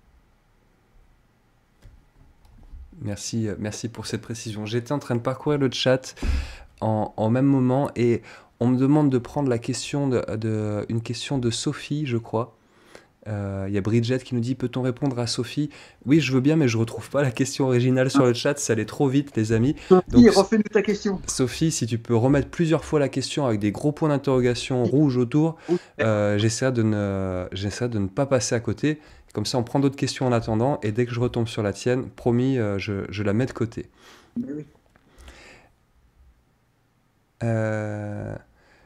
Merci, merci pour cette précision. J'étais en train de parcourir le chat en même moment et on me demande de prendre la question une question de Sophie, je crois. Il y a Bridget qui nous dit peut-on répondre à Sophie? Oui, je veux bien, mais je retrouve pas la question originale sur le chat, ça allait trop vite, les amis. Sophie, refais-nous ta question. Sophie, si tu peux remettre plusieurs fois la question avec des gros points d'interrogation rouges autour, j'essaierai de ne pas passer à côté. Comme ça, on prend d'autres questions en attendant, et dès que je retombe sur la tienne, promis, je la mets de côté. Mais oui.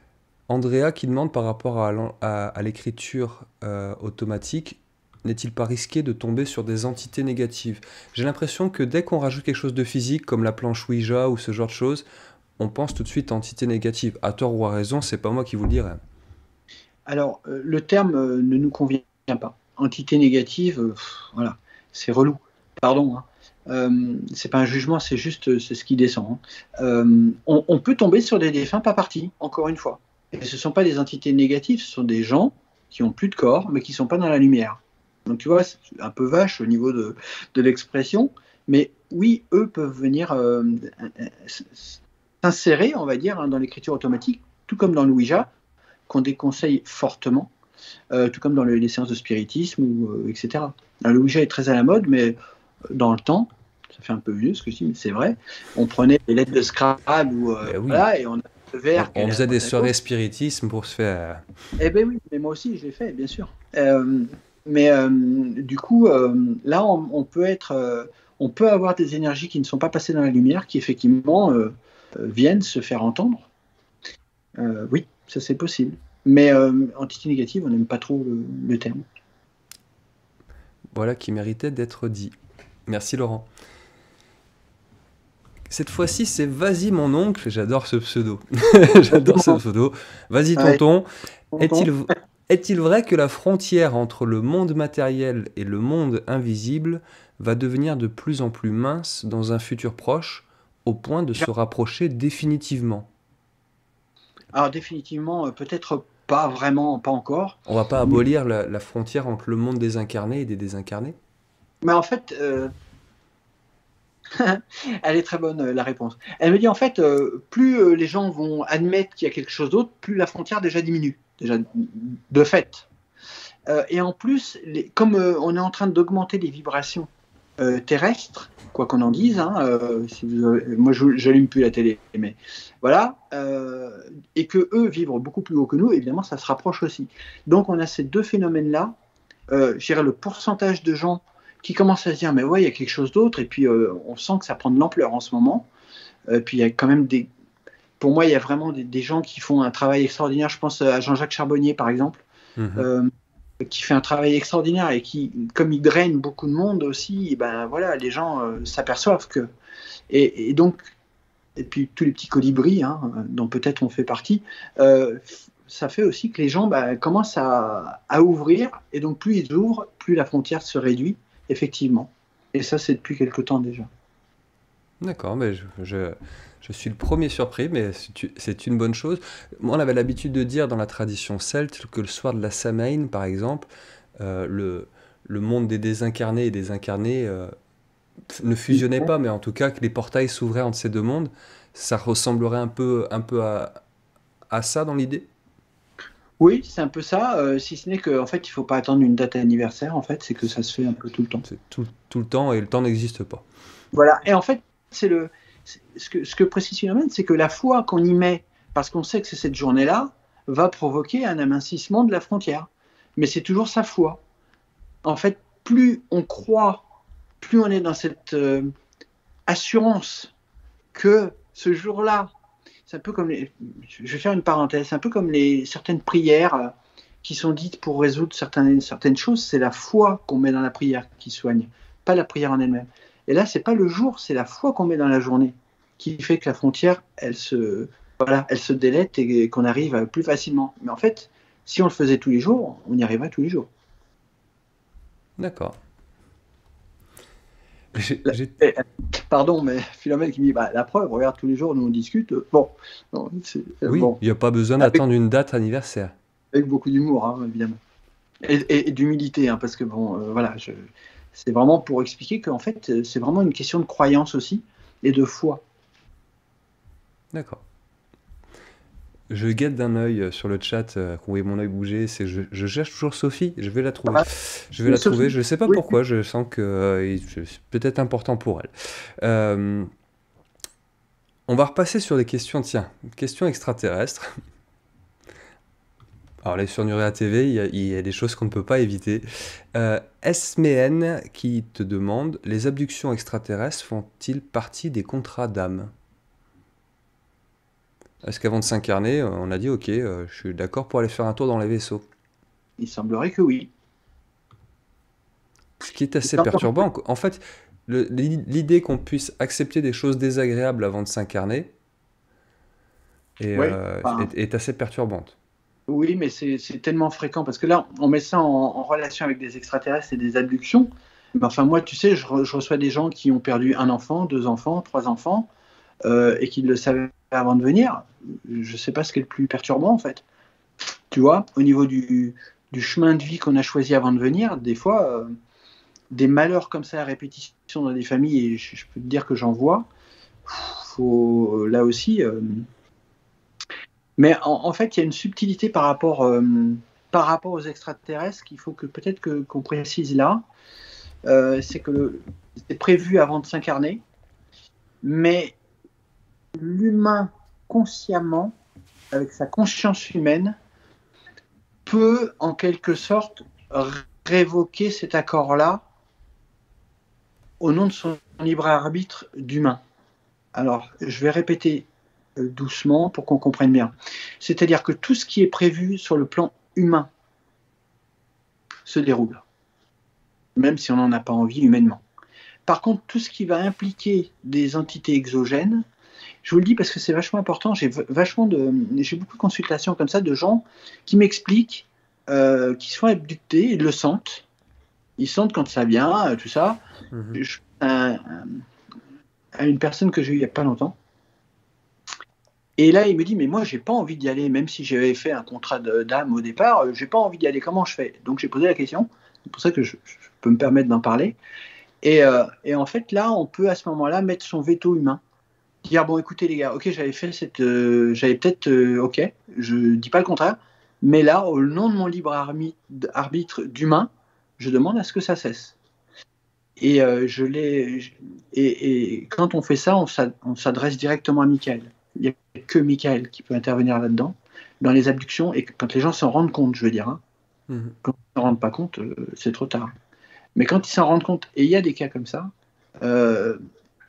Andrea qui demande par rapport à l'écriture automatique, n'est-il pas risqué de tomber sur des entités négatives? J'ai l'impression que dès qu'on rajoute quelque chose de physique, comme la planche Ouija ou ce genre de choses, on pense tout de suite entité négative. À tort ou à raison, c'est pas moi qui vous le dirai. Alors, le terme ne nous convient pas. Entité négative, voilà, c'est relou. Pardon, hein. C'est pas un jugement, c'est juste c'est ce qui descend, hein. On peut tomber sur des défunts pas partis, encore une fois. Et ce ne sont pas des entités négatives, ce sont des gens qui ont plus de corps, mais qui ne sont pas dans la lumière. Donc tu vois, c'est un peu vache au niveau de l'expression, mais oui, eux peuvent venir s'insérer, on va dire, hein, dans l'écriture automatique, tout comme dans le Ouija, qu'on déconseille fortement, tout comme dans les séances de spiritisme, etc. Alors, le Ouija est très à la mode, mais dans le temps, ça fait un peu vieux ce que je dis, mais c'est vrai, on prenait les lettres de Scrabble Ben oui, voilà, et on a le verre qui on allait à faisait des droite à soirées gauche. spiritisme pour se faire... Eh bien oui, mais moi aussi je l'ai fait, bien sûr. Mais du coup, là, on peut avoir des énergies qui ne sont pas passées dans la lumière, qui effectivement viennent se faire entendre. Oui, ça c'est possible. Mais entité négative, on n'aime pas trop le terme. Voilà qui méritait d'être dit. Merci Laurent. Cette fois-ci, c'est Vas-y mon oncle. J'adore ce pseudo. J'adore ce pseudo. Vas-y Ouais, tonton. tonton. Est-il est-il vrai que la frontière entre le monde matériel et le monde invisible va devenir de plus en plus mince dans un futur proche, au point de se rapprocher définitivement? Alors définitivement, peut-être pas vraiment, pas encore. On va pas abolir la frontière entre le monde des incarnés et des désincarnés? Mais en fait, elle est très bonne la réponse. Elle me dit en fait, plus les gens vont admettre qu'il y a quelque chose d'autre, plus la frontière déjà diminue, déjà de fait. Et en plus, comme on est en train d'augmenter les vibrations terrestres, quoi qu'on en dise, hein, moi j'allume plus la télé, mais voilà, et que eux vibrent beaucoup plus haut que nous, évidemment ça se rapproche aussi. Donc on a ces deux phénomènes-là, je dirais le pourcentage de gens qui commencent à se dire mais ouais il y a quelque chose d'autre, et puis on sent que ça prend de l'ampleur en ce moment. Puis il y a quand même pour moi il y a vraiment des gens qui font un travail extraordinaire. Je pense à Jean-Jacques Charbonnier par exemple, Mhm. euh, qui fait un travail extraordinaire et qui, comme il draine beaucoup de monde aussi, et ben voilà, les gens s'aperçoivent que donc et puis tous les petits colibris hein, dont peut-être on fait partie, ça fait aussi que les gens commencent à ouvrir, et donc plus ils ouvrent, plus la frontière se réduit effectivement. Et ça c'est depuis quelque temps déjà. D'accord, mais je suis le premier surpris, mais c'est une bonne chose. Moi, on avait l'habitude de dire dans la tradition celte que le soir de la Samhain, par exemple, le monde des désincarnés et des incarnés ne fusionnait pas, mais en tout cas que les portails s'ouvraient entre ces deux mondes. Ça ressemblerait un peu à ça dans l'idée? Oui, c'est un peu ça, si ce n'est qu'en fait il ne faut pas attendre une date anniversaire, en fait c'est que ça se fait un peu tout le temps. C'est tout le temps et le temps n'existe pas. Voilà, et en fait, ce que précise Philomène, c'est que la foi qu'on y met, parce qu'on sait que c'est cette journée-là, va provoquer un amincissement de la frontière. Mais c'est toujours sa foi. En fait, plus on croit, plus on est dans cette assurance que ce jour-là, c'est un peu comme je vais faire une parenthèse, c'est un peu comme certaines prières qui sont dites pour résoudre certaines choses, c'est la foi qu'on met dans la prière qui soigne, pas la prière en elle-même. Et là, c'est pas le jour, c'est la foi qu'on met dans la journée qui fait que la frontière, elle se délète et qu'on arrive plus facilement. Mais en fait, si on le faisait tous les jours, on y arriverait tous les jours. D'accord. La- eh, Pardon, mais Philomène qui me dit la preuve, regarde tous les jours, nous on discute. Bon, non, Oui, bon, il n'y a pas besoin avec, d'attendre une date anniversaire. avec beaucoup d'humour, hein, évidemment. Et d'humilité, hein, parce que bon, voilà, c'est vraiment pour expliquer qu'en fait, c'est vraiment une question de croyance aussi et de foi. D'accord. Je guette d'un œil sur le chat, qu'on voyait mon œil bouger. Je cherche toujours Sophie, je vais la trouver. Ah, Je vais la trouver, Sophie, je ne sais pas oui, pourquoi, je sens que c'est peut-être important pour elle. Euh, on va repasser sur des questions, tiens, questions extraterrestres. Alors là, sur Nurea TV, il y a des choses qu'on ne peut pas éviter. Esmeen qui te demande, les abductions extraterrestres font-ils partie des contrats d'âme? Est-ce qu'avant de s'incarner, on a dit ok, je suis d'accord pour aller faire un tour dans les vaisseaux? Il semblerait que oui. Ce qui est assez perturbant. En fait, l'idée qu'on puisse accepter des choses désagréables avant de s'incarner Ouais, enfin, est assez perturbante. oui, mais c'est tellement fréquent parce que là, on met ça en relation avec des extraterrestres et des abductions. Mais enfin, moi, tu sais, je reçois des gens qui ont perdu un enfant, deux enfants, trois enfants, et qui le savaient avant de venir. Je ne sais pas ce qui est le plus perturbant, en fait. Tu vois, au niveau du chemin de vie qu'on a choisi avant de venir, des fois, des malheurs comme ça à répétition dans des familles, et je peux te dire que j'en vois, faut, là aussi. Mais en fait, il y a une subtilité par rapport aux extraterrestres qu'il faut que peut-être qu'on précise là. C'est que c'est prévu avant de s'incarner, mais l'humain consciemment, avec sa conscience humaine, peut en quelque sorte révoquer cet accord-là au nom de son libre arbitre d'humain. Alors, je vais répéter doucement pour qu'on comprenne bien. C'est-à-dire que tout ce qui est prévu sur le plan humain se déroule, même si on n'en a pas envie humainement. Par contre, tout ce qui va impliquer des entités exogènes, je vous le dis parce que c'est vachement important, j'ai beaucoup de consultations comme ça de gens qui m'expliquent qu'ils sont abductés, ils le sentent, ils sentent quand ça vient, tout ça. Mhm. À une personne que j'ai eue il n'y a pas longtemps, et là, il me dit, mais moi, j'ai pas envie d'y aller, même si j'avais fait un contrat d'âme au départ, j'ai pas envie d'y aller, comment je fais? Donc j'ai posé la question, c'est pour ça que je peux me permettre d'en parler. Et en fait, là, on peut à ce moment-là mettre son veto humain. Dire, bon, écoutez les gars, ok, j'avais peut-être, ok, je dis pas le contraire, mais là, au nom de mon libre arbitre d'humain, je demande à ce que ça cesse. Et, et quand on fait ça, on s'adresse directement à Michael. Il n'y a que Michael qui peut intervenir là-dedans, dans les abductions, et quand les gens s'en rendent compte, je veux dire. Hein. Mhm. Quand ils ne s'en rendent pas compte, c'est trop tard. Mais quand ils s'en rendent compte, et il y a des cas comme ça, euh,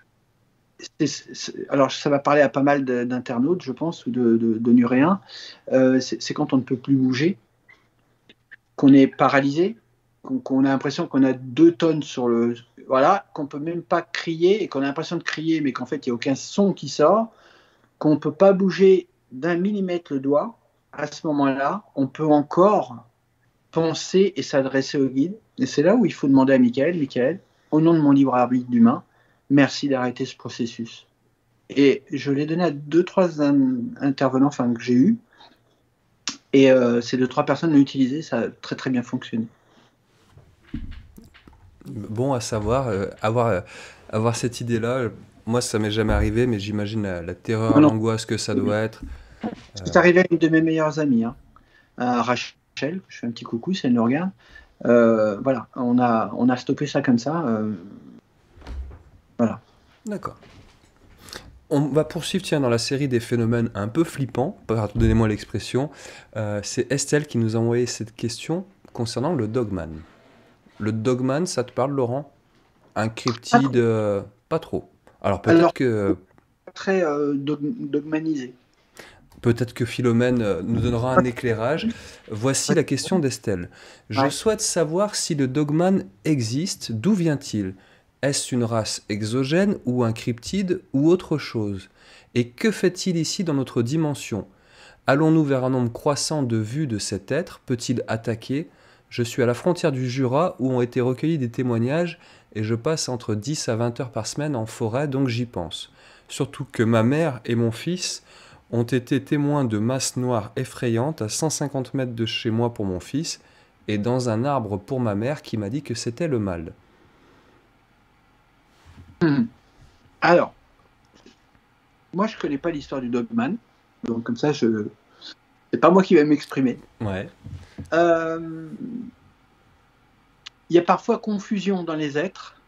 alors ça va parler à pas mal d'internautes, je pense, ou de Nuréens, c'est quand on ne peut plus bouger, qu'on est paralysé, qu'on a l'impression qu'on a 2 tonnes sur le... Voilà, qu'on ne peut même pas crier, et qu'on a l'impression de crier, mais qu'en fait, il n'y a aucun son qui sort, qu'on ne peut pas bouger d'1 millimètre le doigt. À ce moment-là, on peut encore penser et s'adresser au guide. Et c'est là où il faut demander à Michael, au nom de mon libre arbitre d'humain, merci d'arrêter ce processus. Et je l'ai donné à 2, 3 intervenants que j'ai eus. Et ces 2, 3 personnes l'ont utilisé, ça a très très bien fonctionné. Bon à savoir, avoir cette idée-là, moi ça m'est jamais arrivé, mais j'imagine la terreur, Non, non, l'angoisse que ça doit être. c'est arrivé à une de mes meilleures amies, hein, à Rachel, je fais un petit coucou si elle nous regarde. Voilà, on a stoppé ça comme ça. Voilà. D'accord. On va poursuivre tiens, dans la série des phénomènes un peu flippants, pardonnez-moi l'expression. C'est Estelle qui nous a envoyé cette question concernant le Dogman. Le Dogman, ça te parle, Laurent? Un cryptide, pas trop. Alors Alors, très dogmanisé. peut-être que Philomène nous donnera un éclairage. Voici la question d'Estelle. Je Ouais. souhaite savoir si le Dogman existe, d'où vient-il? Est-ce une race exogène ou un cryptide ou autre chose? Et que fait-il ici dans notre dimension? Allons-nous vers un nombre croissant de vues de cet être? Peut-il attaquer? Je suis à la frontière du Jura où ont été recueillis des témoignages et je passe entre 10 à 20 heures par semaine en forêt, donc j'y pense. Surtout que ma mère et mon fils ont été témoins de masses noires effrayantes à 150 mètres de chez moi pour mon fils et dans un arbre pour ma mère qui m'a dit que c'était le mal. Alors, moi, je ne connais pas l'histoire du Dogman, donc comme ça, c'est pas moi qui vais m'exprimer. Ouais. Il y a parfois confusion dans les êtres.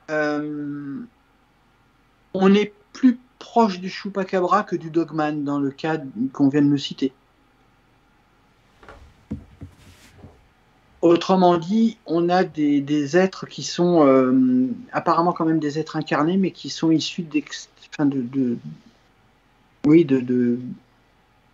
On est plus proche du Chupacabra que du Dogman dans le cas qu'on vient de me citer. Autrement dit, on a des êtres qui sont apparemment quand même des êtres incarnés, mais qui sont issus oui,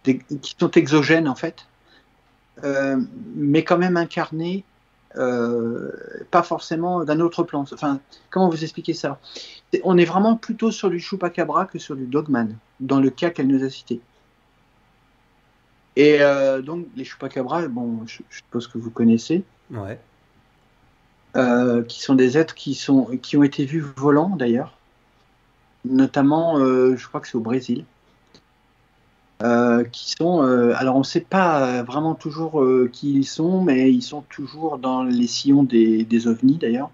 qui sont exogènes en fait, mais quand même incarnés, pas forcément d'un autre plan. Enfin, comment vous expliquer ça? On est vraiment plutôt sur du Chupacabra que sur du Dogman, dans le cas qu'elle nous a cité. Et donc, les Chupacabras, bon, je suppose que vous connaissez, Ouais. qui sont des êtres qui ont été vus volants d'ailleurs, notamment, je crois que c'est au Brésil, qui sont, alors on ne sait pas vraiment toujours qui ils sont, mais ils sont toujours dans les sillons des ovnis d'ailleurs.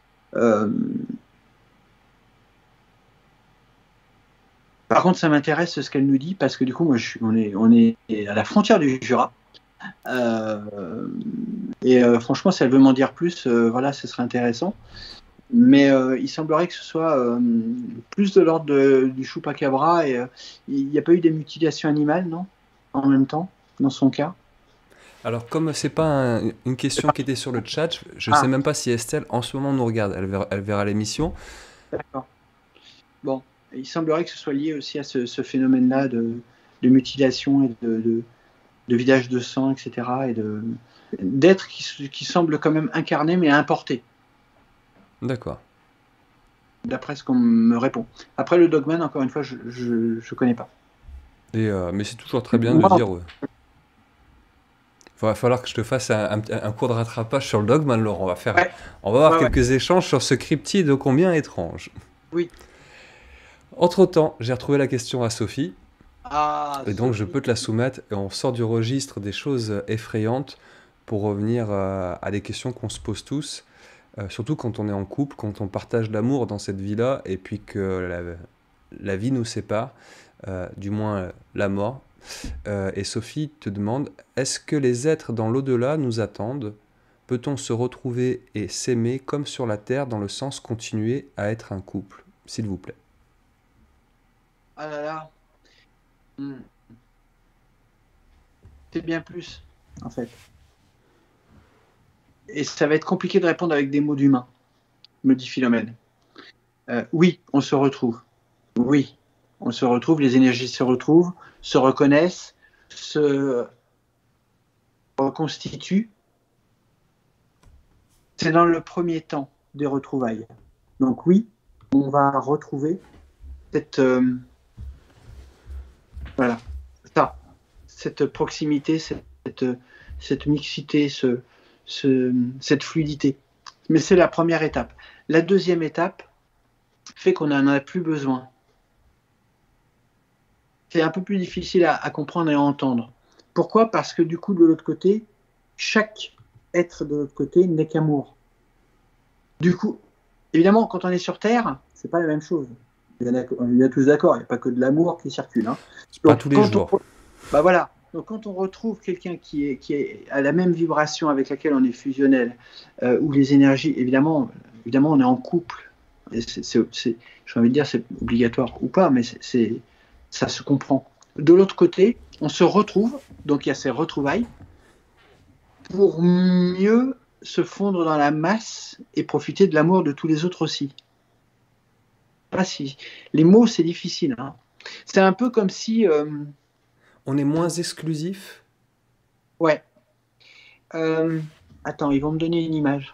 Par contre, ça m'intéresse ce qu'elle nous dit parce que du coup, moi, on est à la frontière du Jura. Et franchement, si elle veut m'en dire plus, voilà, ce serait intéressant. Mais il semblerait que ce soit plus de l'ordre du Chupacabra et il n'y a pas eu des mutilations animales, non? En même temps, dans son cas. Alors, comme c'est pas une question qui était sur le chat, je sais même pas si Estelle en ce moment nous regarde. Elle verra l'émission. D'accord. Bon, il semblerait que ce soit lié aussi à ce phénomène-là de mutilation et de vidage de sang, etc. Et d'êtres qui semblent quand même incarnés mais importés. D'accord. D'après ce qu'on me répond. Après le Dogman, encore une fois, je connais pas. Mais c'est toujours très bien de dire. Il va falloir que je te fasse un cours de rattrapage sur le Dogman, Laurent. On va avoir quelques échanges sur ce cryptide ô combien étrange. Oui. Entre-temps, j'ai retrouvé la question à Sophie. Et donc Sophie. je peux te la soumettre et on sort du registre des choses effrayantes pour revenir à des questions qu'on se pose tous, surtout quand on est en couple, quand on partage l'amour dans cette vie-là et puis que la vie nous sépare, du moins la mort. Et Sophie te demande, est-ce que les êtres dans l'au-delà nous attendent? Peut-on se retrouver et s'aimer comme sur la terre dans le sens continuer à être un couple? S'il vous plaît. Ah là là. C'est bien plus, en fait. Et ça va être compliqué de répondre avec des mots d'humain, me dit Philomène. Oui, on se retrouve. Oui, on se retrouve, les énergies se retrouvent, se reconnaissent, se reconstituent. C'est dans le premier temps des retrouvailles. Donc oui, on va retrouver cette... voilà, ça, cette proximité, cette mixité, cette fluidité. Mais c'est la première étape. La deuxième étape fait qu'on n'en a plus besoin. C'est un peu plus difficile à comprendre et à entendre. Pourquoi? Parce que du coup, de l'autre côté, chaque être de l'autre côté n'est qu'amour. Du coup, évidemment, quand on est sur Terre, c'est pas la même chose. On est tous d'accord, il n'y a pas que de l'amour qui circule. Hein. Pas tous les jours. Bah voilà. Donc quand on retrouve quelqu'un qui est à la même vibration avec laquelle on est fusionnel, où les énergies, évidemment, on est en couple. J'ai envie de dire, c'est obligatoire ou pas, mais ça se comprend. De l'autre côté, on se retrouve, donc il y a ces retrouvailles, pour mieux se fondre dans la masse et profiter de l'amour de tous les autres aussi. Pas si. Les mots, c'est difficile. Hein. C'est un peu comme si... on est moins exclusif? Ouais. Attends, ils vont me donner une image.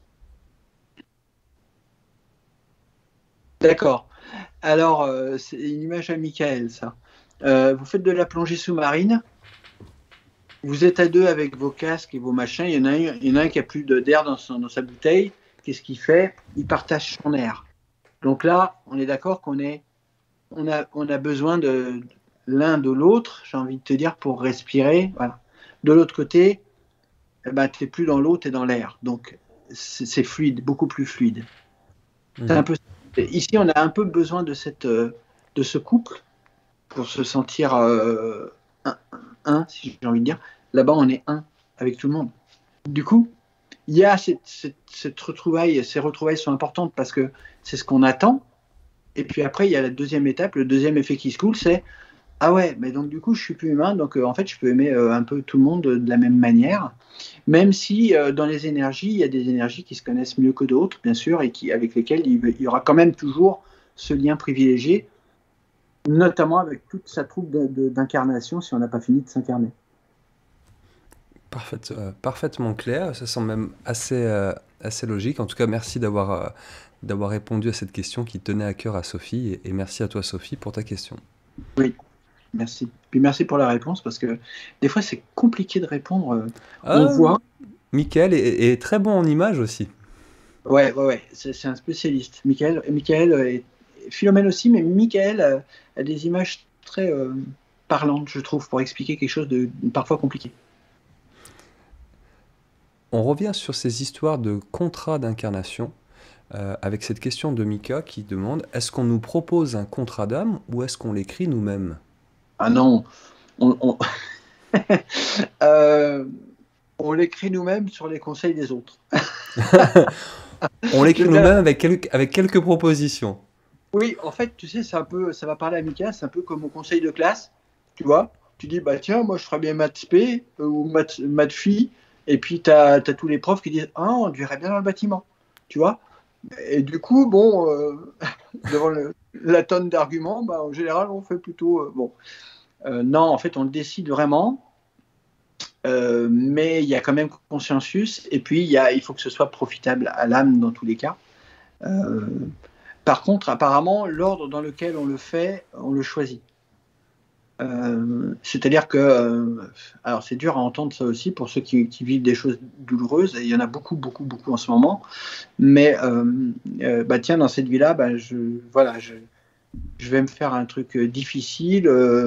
D'accord. Alors, c'est une image à Michael, ça. Vous faites de la plongée sous-marine. Vous êtes à deux avec vos casques et vos machins. Il y en a un qui a plus d'air dans sa bouteille. Qu'est-ce qu'il fait? Il partage son air. Donc là, on est d'accord qu'on a besoin de l'un de l'autre, j'ai envie de te dire, pour respirer. Voilà. De l'autre côté, tu n'es plus dans l'eau, tu es dans l'air. Donc, c'est fluide, beaucoup plus fluide. C'est un peu... Ici, on a un peu besoin de ce couple pour se sentir un, si j'ai envie de dire. Là-bas, on est un avec tout le monde. Du coup, il y a cette retrouvaille, ces retrouvailles sont importantes parce que c'est ce qu'on attend. Et puis après, il y a la deuxième étape, le deuxième effet qui se coule, c'est ah ouais, mais donc du coup, je suis plus humain, donc en fait, je peux aimer un peu tout le monde de la même manière, même si dans les énergies, il y a des énergies qui se connaissent mieux que d'autres, bien sûr, et avec lesquelles il y aura quand même toujours ce lien privilégié notamment avec toute sa troupe d'incarnation si on n'a pas fini de s'incarner. Parfaitement clair, ça semble même assez logique. En tout cas, merci d'avoir répondu à cette question qui tenait à cœur à Sophie, et merci à toi Sophie pour ta question. Oui, merci. Puis merci pour la réponse, parce que des fois c'est compliqué de répondre. On voit. Michael est très bon en images aussi. Ouais, c'est un spécialiste. Michael et Philomène aussi, mais Michael a des images très parlantes, je trouve, pour expliquer quelque chose de parfois compliqué. On revient sur ces histoires de contrats d'incarnation, avec cette question de Mika qui demande: est-ce qu'on nous propose un contrat d'âme ou est-ce qu'on l'écrit nous-mêmes? Ah non, on on l'écrit nous-mêmes sur les conseils des autres. On l'écrit nous-mêmes avec quelques propositions. Oui, en fait, tu sais, ça va parler à Mika, c'est un peu comme au conseil de classe, tu vois. Tu dis, bah tiens, moi je ferais bien maths P ou maths Phi, et puis tu as tous les profs qui disent, ah, on dirait bien dans le bâtiment, tu vois. Et du coup, bon, devant la tonne d'arguments, bah, en général, on fait plutôt, bon. Non, en fait, on le décide vraiment, mais il y a quand même consensus, et puis il faut que ce soit profitable à l'âme dans tous les cas. Par contre, apparemment, l'ordre dans lequel on le fait, on le choisit. C'est-à-dire que, alors c'est dur à entendre ça aussi pour ceux qui vivent des choses douloureuses, et il y en a beaucoup, beaucoup, beaucoup en ce moment. Mais bah tiens, dans cette vie-là, bah, je vais me faire un truc difficile,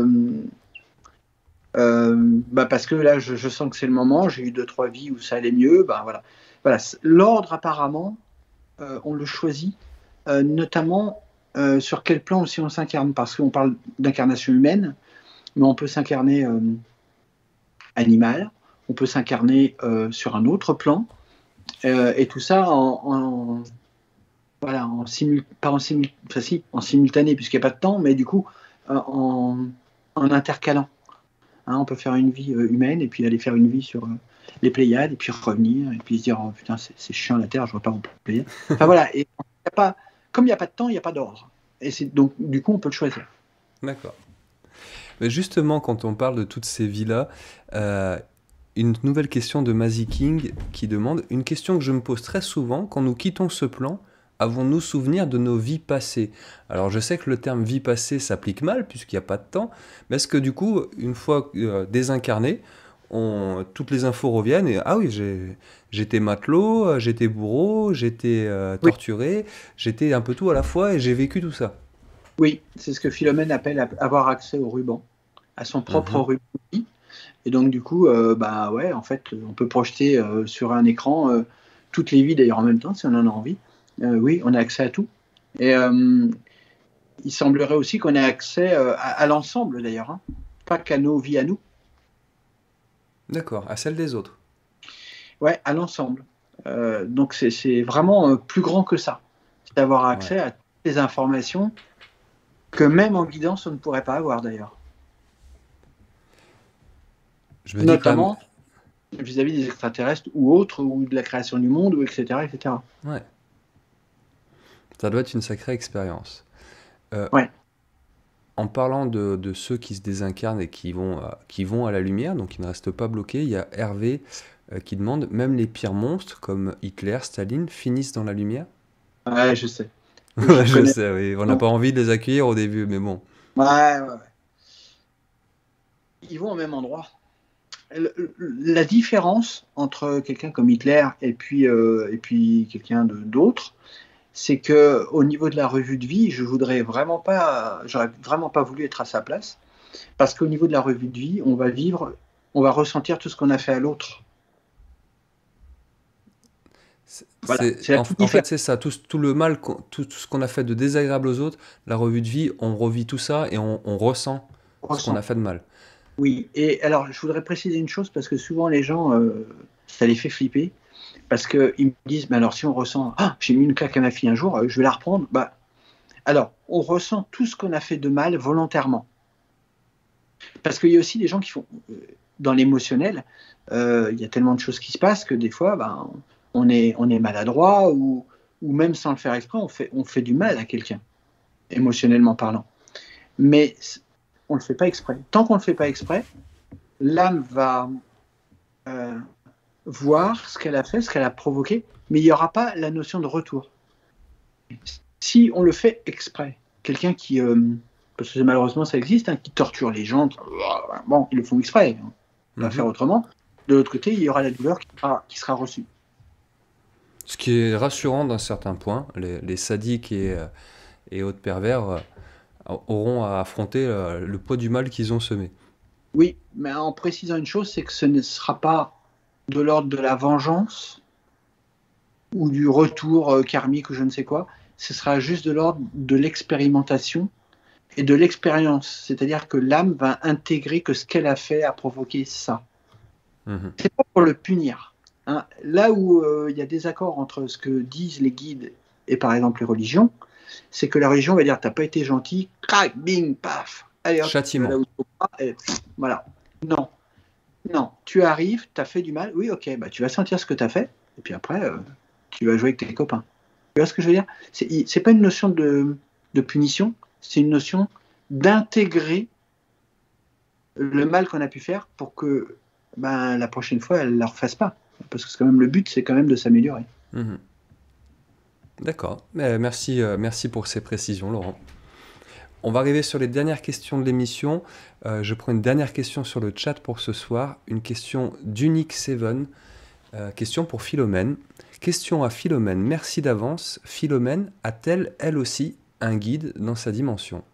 bah parce que là, je sens que c'est le moment. J'ai eu 2-3 vies où ça allait mieux. Bah voilà. L'ordre apparemment, on le choisit. Notamment sur quel plan aussi on s'incarne, parce qu'on parle d'incarnation humaine, mais on peut s'incarner animal, on peut s'incarner sur un autre plan, et tout ça voilà, en simultané, puisqu'il n'y a pas de temps, mais du coup en intercalant. Hein, on peut faire une vie humaine et puis aller faire une vie sur les Pléiades et puis revenir et puis se dire, oh, putain, c'est chiant la Terre, je ne vois pas mon Pléiades. Enfin voilà, et comme il n'y a pas de temps, il n'y a pas d'ordre. Et donc, du coup, on peut le choisir. D'accord. Mais justement, quand on parle de toutes ces vies-là, une nouvelle question de Mazie King qui demande: une question que je me pose très souvent, quand nous quittons ce plan, avons-nous souvenir de nos vies passées? Alors je sais que le terme vie passée s'applique mal puisqu'il n'y a pas de temps, mais est-ce que du coup, une fois désincarné, toutes les infos reviennent et ah oui, j'étais matelot, j'étais bourreau, j'étais torturé, j'étais un peu tout à la fois et j'ai vécu tout ça? Oui, c'est ce que Philomène appelle avoir accès au ruban, à son propre ruban. Et donc du coup, bah ouais, en fait, on peut projeter sur un écran toutes les vies d'ailleurs en même temps si on en a envie. Oui, on a accès à tout. Et il semblerait aussi qu'on ait accès à l'ensemble d'ailleurs, hein, pas qu'à nos vies à nous. D'accord, à celle des autres. Ouais, à l'ensemble. Donc c'est vraiment plus grand que ça. C'est d'avoir accès à toutes les informations que même en guidance, on ne pourrait pas avoir d'ailleurs. Notamment vis-à-vis des extraterrestres ou autres, ou de la création du monde, ou etc. etc. Ouais. Ça doit être une sacrée expérience. Ouais. En parlant de ceux qui se désincarnent et qui vont à la lumière, donc qui ne restent pas bloqués, il y a Hervé qui demande: même les pires monstres comme Hitler, Staline finissent dans la lumière? Ouais, je sais. Je sais, oui. On n'a pas envie de les accueillir au début, mais bon. Ouais. Ils vont au même endroit. La différence entre quelqu'un comme Hitler et puis quelqu'un d'autre, c'est que au niveau de la revue de vie, j'aurais vraiment pas voulu être à sa place, parce qu'au niveau de la revue de vie, on va ressentir tout ce qu'on a fait à l'autre. En fait, c'est ça, tout le mal, tout ce qu'on a fait de désagréable aux autres, la revue de vie, on revit tout ça et on ressent ce qu'on a fait de mal. Oui, et alors je voudrais préciser une chose, parce que souvent les gens, ça les fait flipper, parce qu'ils me disent, mais alors si on ressent, ah, j'ai mis une claque à ma fille un jour, je vais la reprendre, bah, alors on ressent tout ce qu'on a fait de mal volontairement. Parce qu'il y a aussi des gens qui font, dans l'émotionnel, il y a tellement de choses qui se passent que des fois, ben, on est maladroit, ou même sans le faire exprès, on fait du mal à quelqu'un, émotionnellement parlant. mais on ne le fait pas exprès. Tant qu'on ne le fait pas exprès, l'âme va voir ce qu'elle a fait, ce qu'elle a provoqué, mais il n'y aura pas la notion de retour. Si on le fait exprès, quelqu'un qui, parce que malheureusement ça existe, qui torture les gens, bon, ils le font exprès, on va faire autrement. De l'autre côté, il y aura la douleur qui sera reçue. Ce qui est rassurant d'un certain point, les sadiques et autres pervers auront à affronter le poids du mal qu'ils ont semé. Oui, mais en précisant une chose, c'est que ce ne sera pas de l'ordre de la vengeance ou du retour karmique ou je ne sais quoi, ce sera juste de l'ordre de l'expérimentation et de l'expérience. C'est-à-dire que l'âme va intégrer que ce qu'elle a fait a provoqué ça. C'est pas pour le punir. Là où il y a des accords entre ce que disent les guides et par exemple les religions, c'est que la religion va dire t'as pas été gentil, crac, bing, paf, allez hop, châtiment. Là où et voilà. Non, tu arrives, t'as fait du mal, oui ok, bah tu vas sentir ce que t'as fait et puis après tu vas jouer avec tes copains. Tu vois ce que je veux dire? C'est pas une notion de punition, c'est une notion d'intégrer le mal qu'on a pu faire pour que la prochaine fois, elle ne la refasse pas. Parce que quand même, le but, c'est quand même de s'améliorer. D'accord. Merci pour ces précisions, Laurent. On va arriver sur les dernières questions de l'émission. Je prends une dernière question sur le chat pour ce soir. Une question d'Unique7. Question pour Philomène. Question à Philomène. Merci d'avance. Philomène a-t-elle, elle aussi, un guide dans sa dimension?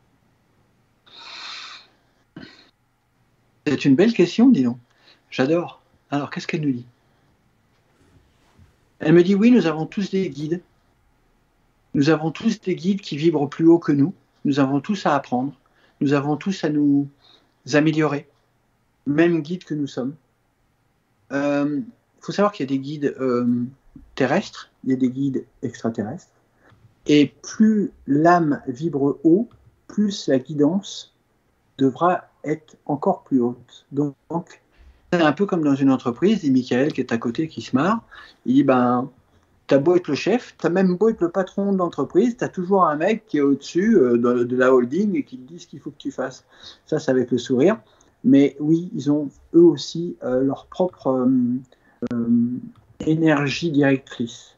C'est une belle question, dis donc. J'adore. Alors, qu'est-ce qu'elle nous dit? Elle me dit, oui, nous avons tous des guides. Nous avons tous des guides qui vibrent plus haut que nous. Nous avons tous à apprendre. Nous avons tous à nous améliorer. Même guide que nous sommes. Il faut savoir qu'il y a des guides terrestres, il y a des guides extraterrestres. Et plus l'âme vibre haut, plus la guidance devra être encore plus haute. Donc, c'est un peu comme dans une entreprise, dit Michael qui est à côté, qui se marre. Il dit, t'as beau être le chef, t'as même beau être le patron de l'entreprise, t'as toujours un mec qui est au-dessus de la holding et qui te dit ce qu'il faut que tu fasses. Ça, c'est avec le sourire. Mais oui, ils ont eux aussi leur propre énergie directrice.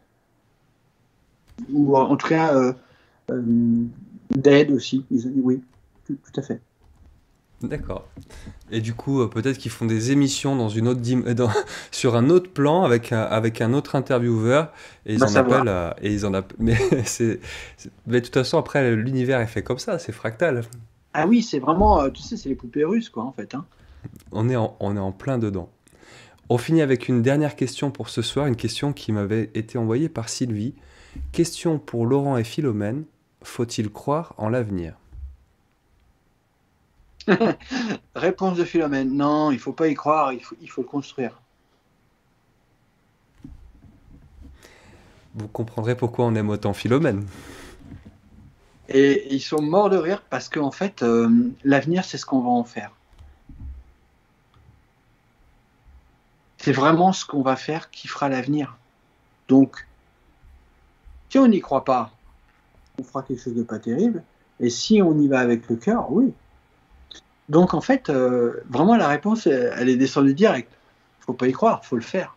Ou en tout cas, d'aide aussi. Ils ont dit oui, tout à fait. D'accord. Et du coup, peut-être qu'ils font des émissions dans une autre sur un autre plan avec un autre intervieweur et ils en appellent. Mais de toute façon, après, l'univers est fait comme ça, c'est fractal. Ah oui, c'est vraiment, tu sais, c'est les poupées russes, quoi, en fait. On est en plein dedans. On finit avec une dernière question pour ce soir, une question qui m'avait été envoyée par Sylvie. Question pour Laurent et Philomène. Faut-il croire en l'avenir? Réponse de Philomène. Non, il ne faut pas y croire, il faut le construire. Vous comprendrez pourquoi on aime autant Philomène. Et ils sont morts de rire parce qu'en fait, l'avenir, c'est ce qu'on va en faire. C'est vraiment ce qu'on va faire qui fera l'avenir. Donc, si on n'y croit pas, on fera quelque chose de pas terrible. Et si on y va avec le cœur, oui. Donc, en fait, vraiment, la réponse, elle est descendue direct. Il ne faut pas y croire, il faut le faire.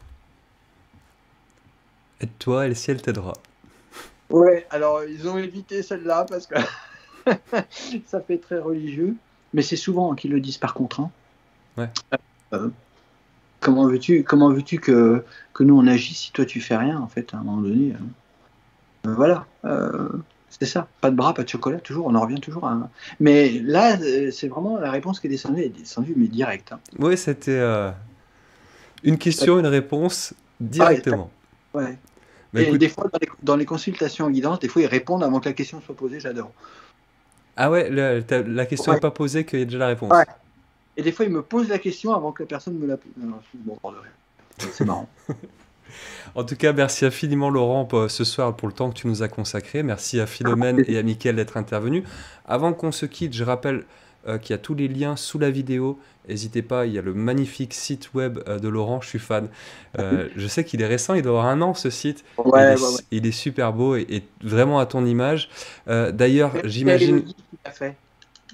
Aide-toi et le ciel t'aidera. Ouais, alors, ils ont évité celle-là parce que ça fait très religieux. Mais c'est souvent qu'ils le disent par contre. Ouais. Comment veux-tu que nous on agisse si toi tu fais rien en fait à un moment donné voilà, c'est ça, pas de bras, pas de chocolat, toujours, on en revient toujours à... Mais là, c'est vraiment la réponse qui est descendue mais direct. Oui, c'était une question, une réponse directement. Ouais. Et écoute... des fois, dans les consultations en guidance, des fois ils répondent avant que la question soit posée, j'adore. Ah ouais, la question n'est pas posée, qu'il y a déjà la réponse. Ouais. Et des fois, ils me posent la question avant que la personne me la pose. C'est marrant. En tout cas, merci infiniment Laurent ce soir pour le temps que tu nous as consacré. Merci à Philomène et à Mickaël d'être intervenus. Avant qu'on se quitte, je rappelle qu'il y a tous les liens sous la vidéo. N'hésitez pas, il y a le magnifique site web de Laurent, je suis fan. Je sais qu'il est récent, il doit avoir 1 an ce site. Ouais. Il est super beau et vraiment à ton image. D'ailleurs, j'imagine...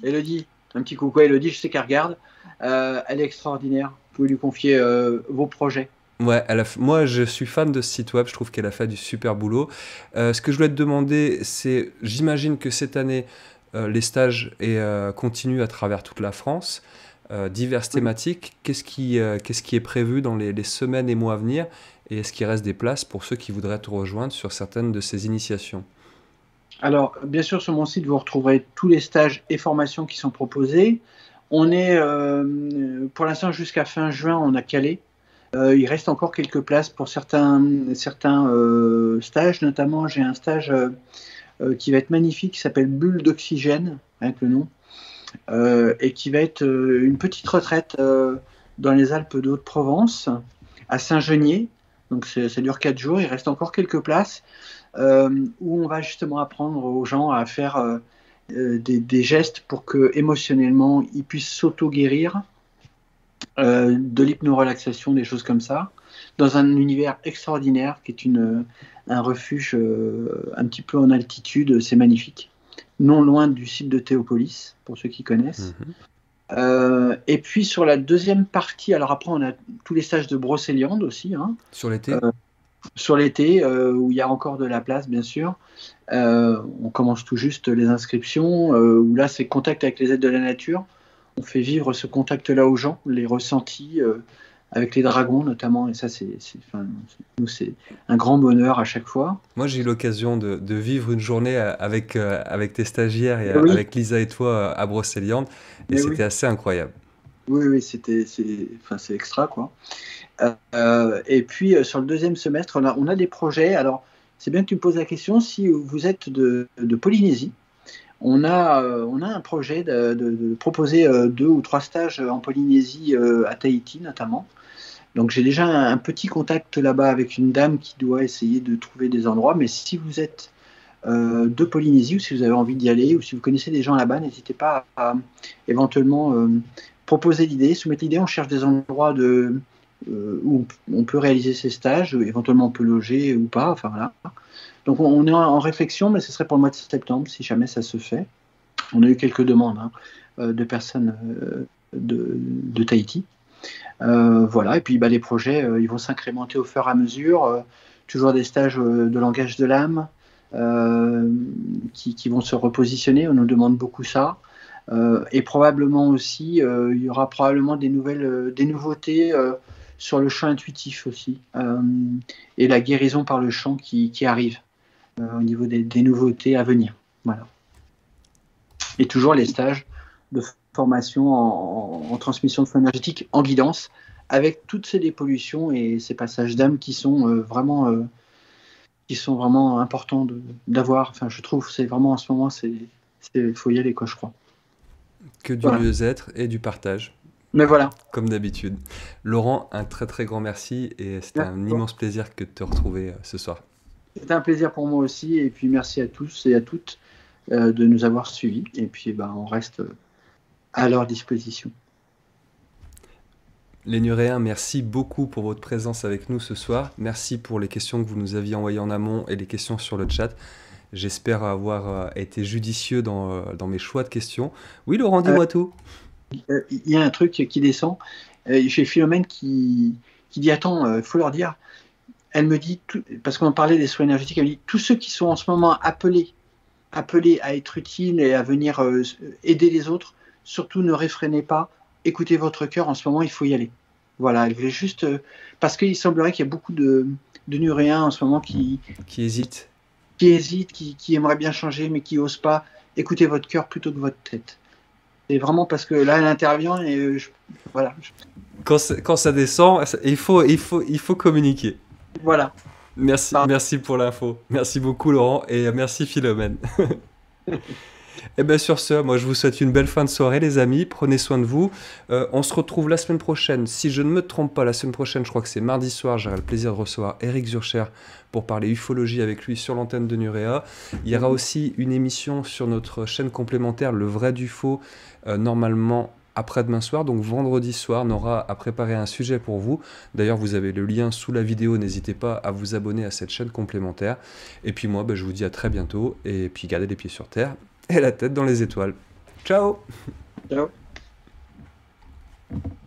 Elodie, un petit coucou à Elodie, je sais qu'elle regarde. Elle est extraordinaire. Vous pouvez lui confier vos projets. Ouais, moi je suis fan de ce site web, je trouve qu'elle a fait du super boulot. Ce que je voulais te demander, c'est, j'imagine que cette année, les stages continuent à travers toute la France, diverses thématiques. Qu'est-ce qui est prévu dans les semaines et mois à venir? Et est-ce qu'il reste des places pour ceux qui voudraient te rejoindre sur certaines de ces initiations? Alors, bien sûr, sur mon site, vous retrouverez tous les stages et formations qui sont proposés. On est, pour l'instant, jusqu'à fin juin, on a calé. Il reste encore quelques places pour certains stages, notamment j'ai un stage qui va être magnifique, qui s'appelle Bulle d'oxygène, avec le nom, et qui va être une petite retraite dans les Alpes de Haute-Provence, à Saint-Genier. Donc ça dure 4 jours, il reste encore quelques places, où on va justement apprendre aux gens à faire des gestes pour que émotionnellement ils puissent s'auto-guérir, de l'hypnorelaxation, des choses comme ça, dans un univers extraordinaire qui est un refuge un petit peu en altitude, c'est magnifique. Non loin du site de Théopolis, pour ceux qui connaissent. Mhm. Et puis sur la deuxième partie, alors après on a tous les stages de Brocéliande aussi, hein, Sur l'été? sur l'été, où il y a encore de la place bien sûr. On commence tout juste les inscriptions, où là c'est contact avec les êtres de la nature. On fait vivre ce contact-là aux gens, les ressentis avec les dragons notamment, et ça c'est un grand bonheur à chaque fois. Moi, j'ai eu l'occasion de vivre une journée avec tes stagiaires et Oui, avec Lisa et toi à Brocéliande, et mais oui, c'était assez incroyable. oui, oui, c'est extra quoi. Et puis sur le deuxième semestre, on a des projets. Alors c'est bien que tu me poses la question. Si vous êtes de Polynésie, on a un projet de proposer 2 ou 3 stages en Polynésie, à Tahiti notamment. Donc j'ai déjà un petit contact là-bas avec une dame qui doit essayer de trouver des endroits. Mais si vous êtes de Polynésie ou si vous avez envie d'y aller ou si vous connaissez des gens là-bas, n'hésitez pas à éventuellement proposer l'idée, soumettre l'idée. On cherche des endroits où on peut réaliser ces stages, éventuellement on peut loger ou pas. Enfin voilà. Donc on est en réflexion, mais ce serait pour le mois de septembre si jamais ça se fait. On a eu quelques demandes, hein, de personnes de Tahiti. Voilà, et puis bah, les projets, ils vont s'incrémenter au fur et à mesure. Toujours des stages de langage de l'âme qui vont se repositionner. On nous demande beaucoup ça. Et probablement aussi, il y aura probablement des nouveautés sur le chant intuitif aussi, et la guérison par le chant qui arrive au niveau des nouveautés à venir. Voilà. Et toujours les stages de formation en transmission de flux énergétique, en guidance, avec toutes ces dépollutions et ces passages d'âme qui sont vraiment importants d'avoir. Enfin, je trouve, c'est vraiment en ce moment, faut y aller, quoi, je crois. Que du Voilà. mieux-être et du partage, Mais voilà. comme d'habitude. Laurent, un très très grand merci et c'était un immense plaisir que de te retrouver ce soir. C'était un plaisir pour moi aussi. Et puis merci à tous et à toutes de nous avoir suivis. Et puis ben, on reste à leur disposition. Les Nuréens, merci beaucoup pour votre présence avec nous ce soir. Merci pour les questions que vous nous aviez envoyées en amont et les questions sur le chat. J'espère avoir été judicieux dans mes choix de questions. Oui, Laurent, dis-moi tout. Il y a un truc qui descend. J'ai Philomène qui dit attends, il faut leur dire. Elle me dit, parce qu'on parlait des soins énergétiques, elle me dit tous ceux qui sont en ce moment appelés à être utiles et à venir aider les autres, surtout ne réfrénez pas, écoutez votre cœur, en ce moment il faut y aller. Voilà, elle voulait juste, parce qu'il semblerait qu'il y a beaucoup de Nuréens en ce moment qui hésitent. Qui hésitent, qui aimeraient bien changer mais qui n'osent pas. Écoutez votre cœur plutôt que votre tête. C'est vraiment parce que là elle intervient et voilà. Quand ça descend, il faut communiquer. Voilà. Merci pour l'info. Merci beaucoup Laurent et merci Philomène. Et bien sur ce, moi je vous souhaite une belle fin de soirée les amis, prenez soin de vous. On se retrouve la semaine prochaine, si je ne me trompe pas, la semaine prochaine je crois que c'est mardi soir, j'aurai le plaisir de recevoir Eric Zurcher pour parler ufologie avec lui sur l'antenne de Nurea. Il y aura aussi une émission sur notre chaîne complémentaire, Le Vrai du Faux, normalement après-demain soir, donc vendredi soir, on aura à préparer un sujet pour vous. D'ailleurs, vous avez le lien sous la vidéo, n'hésitez pas à vous abonner à cette chaîne complémentaire. Et puis moi, je vous dis à très bientôt, et puis gardez les pieds sur terre et la tête dans les étoiles. Ciao. Ciao.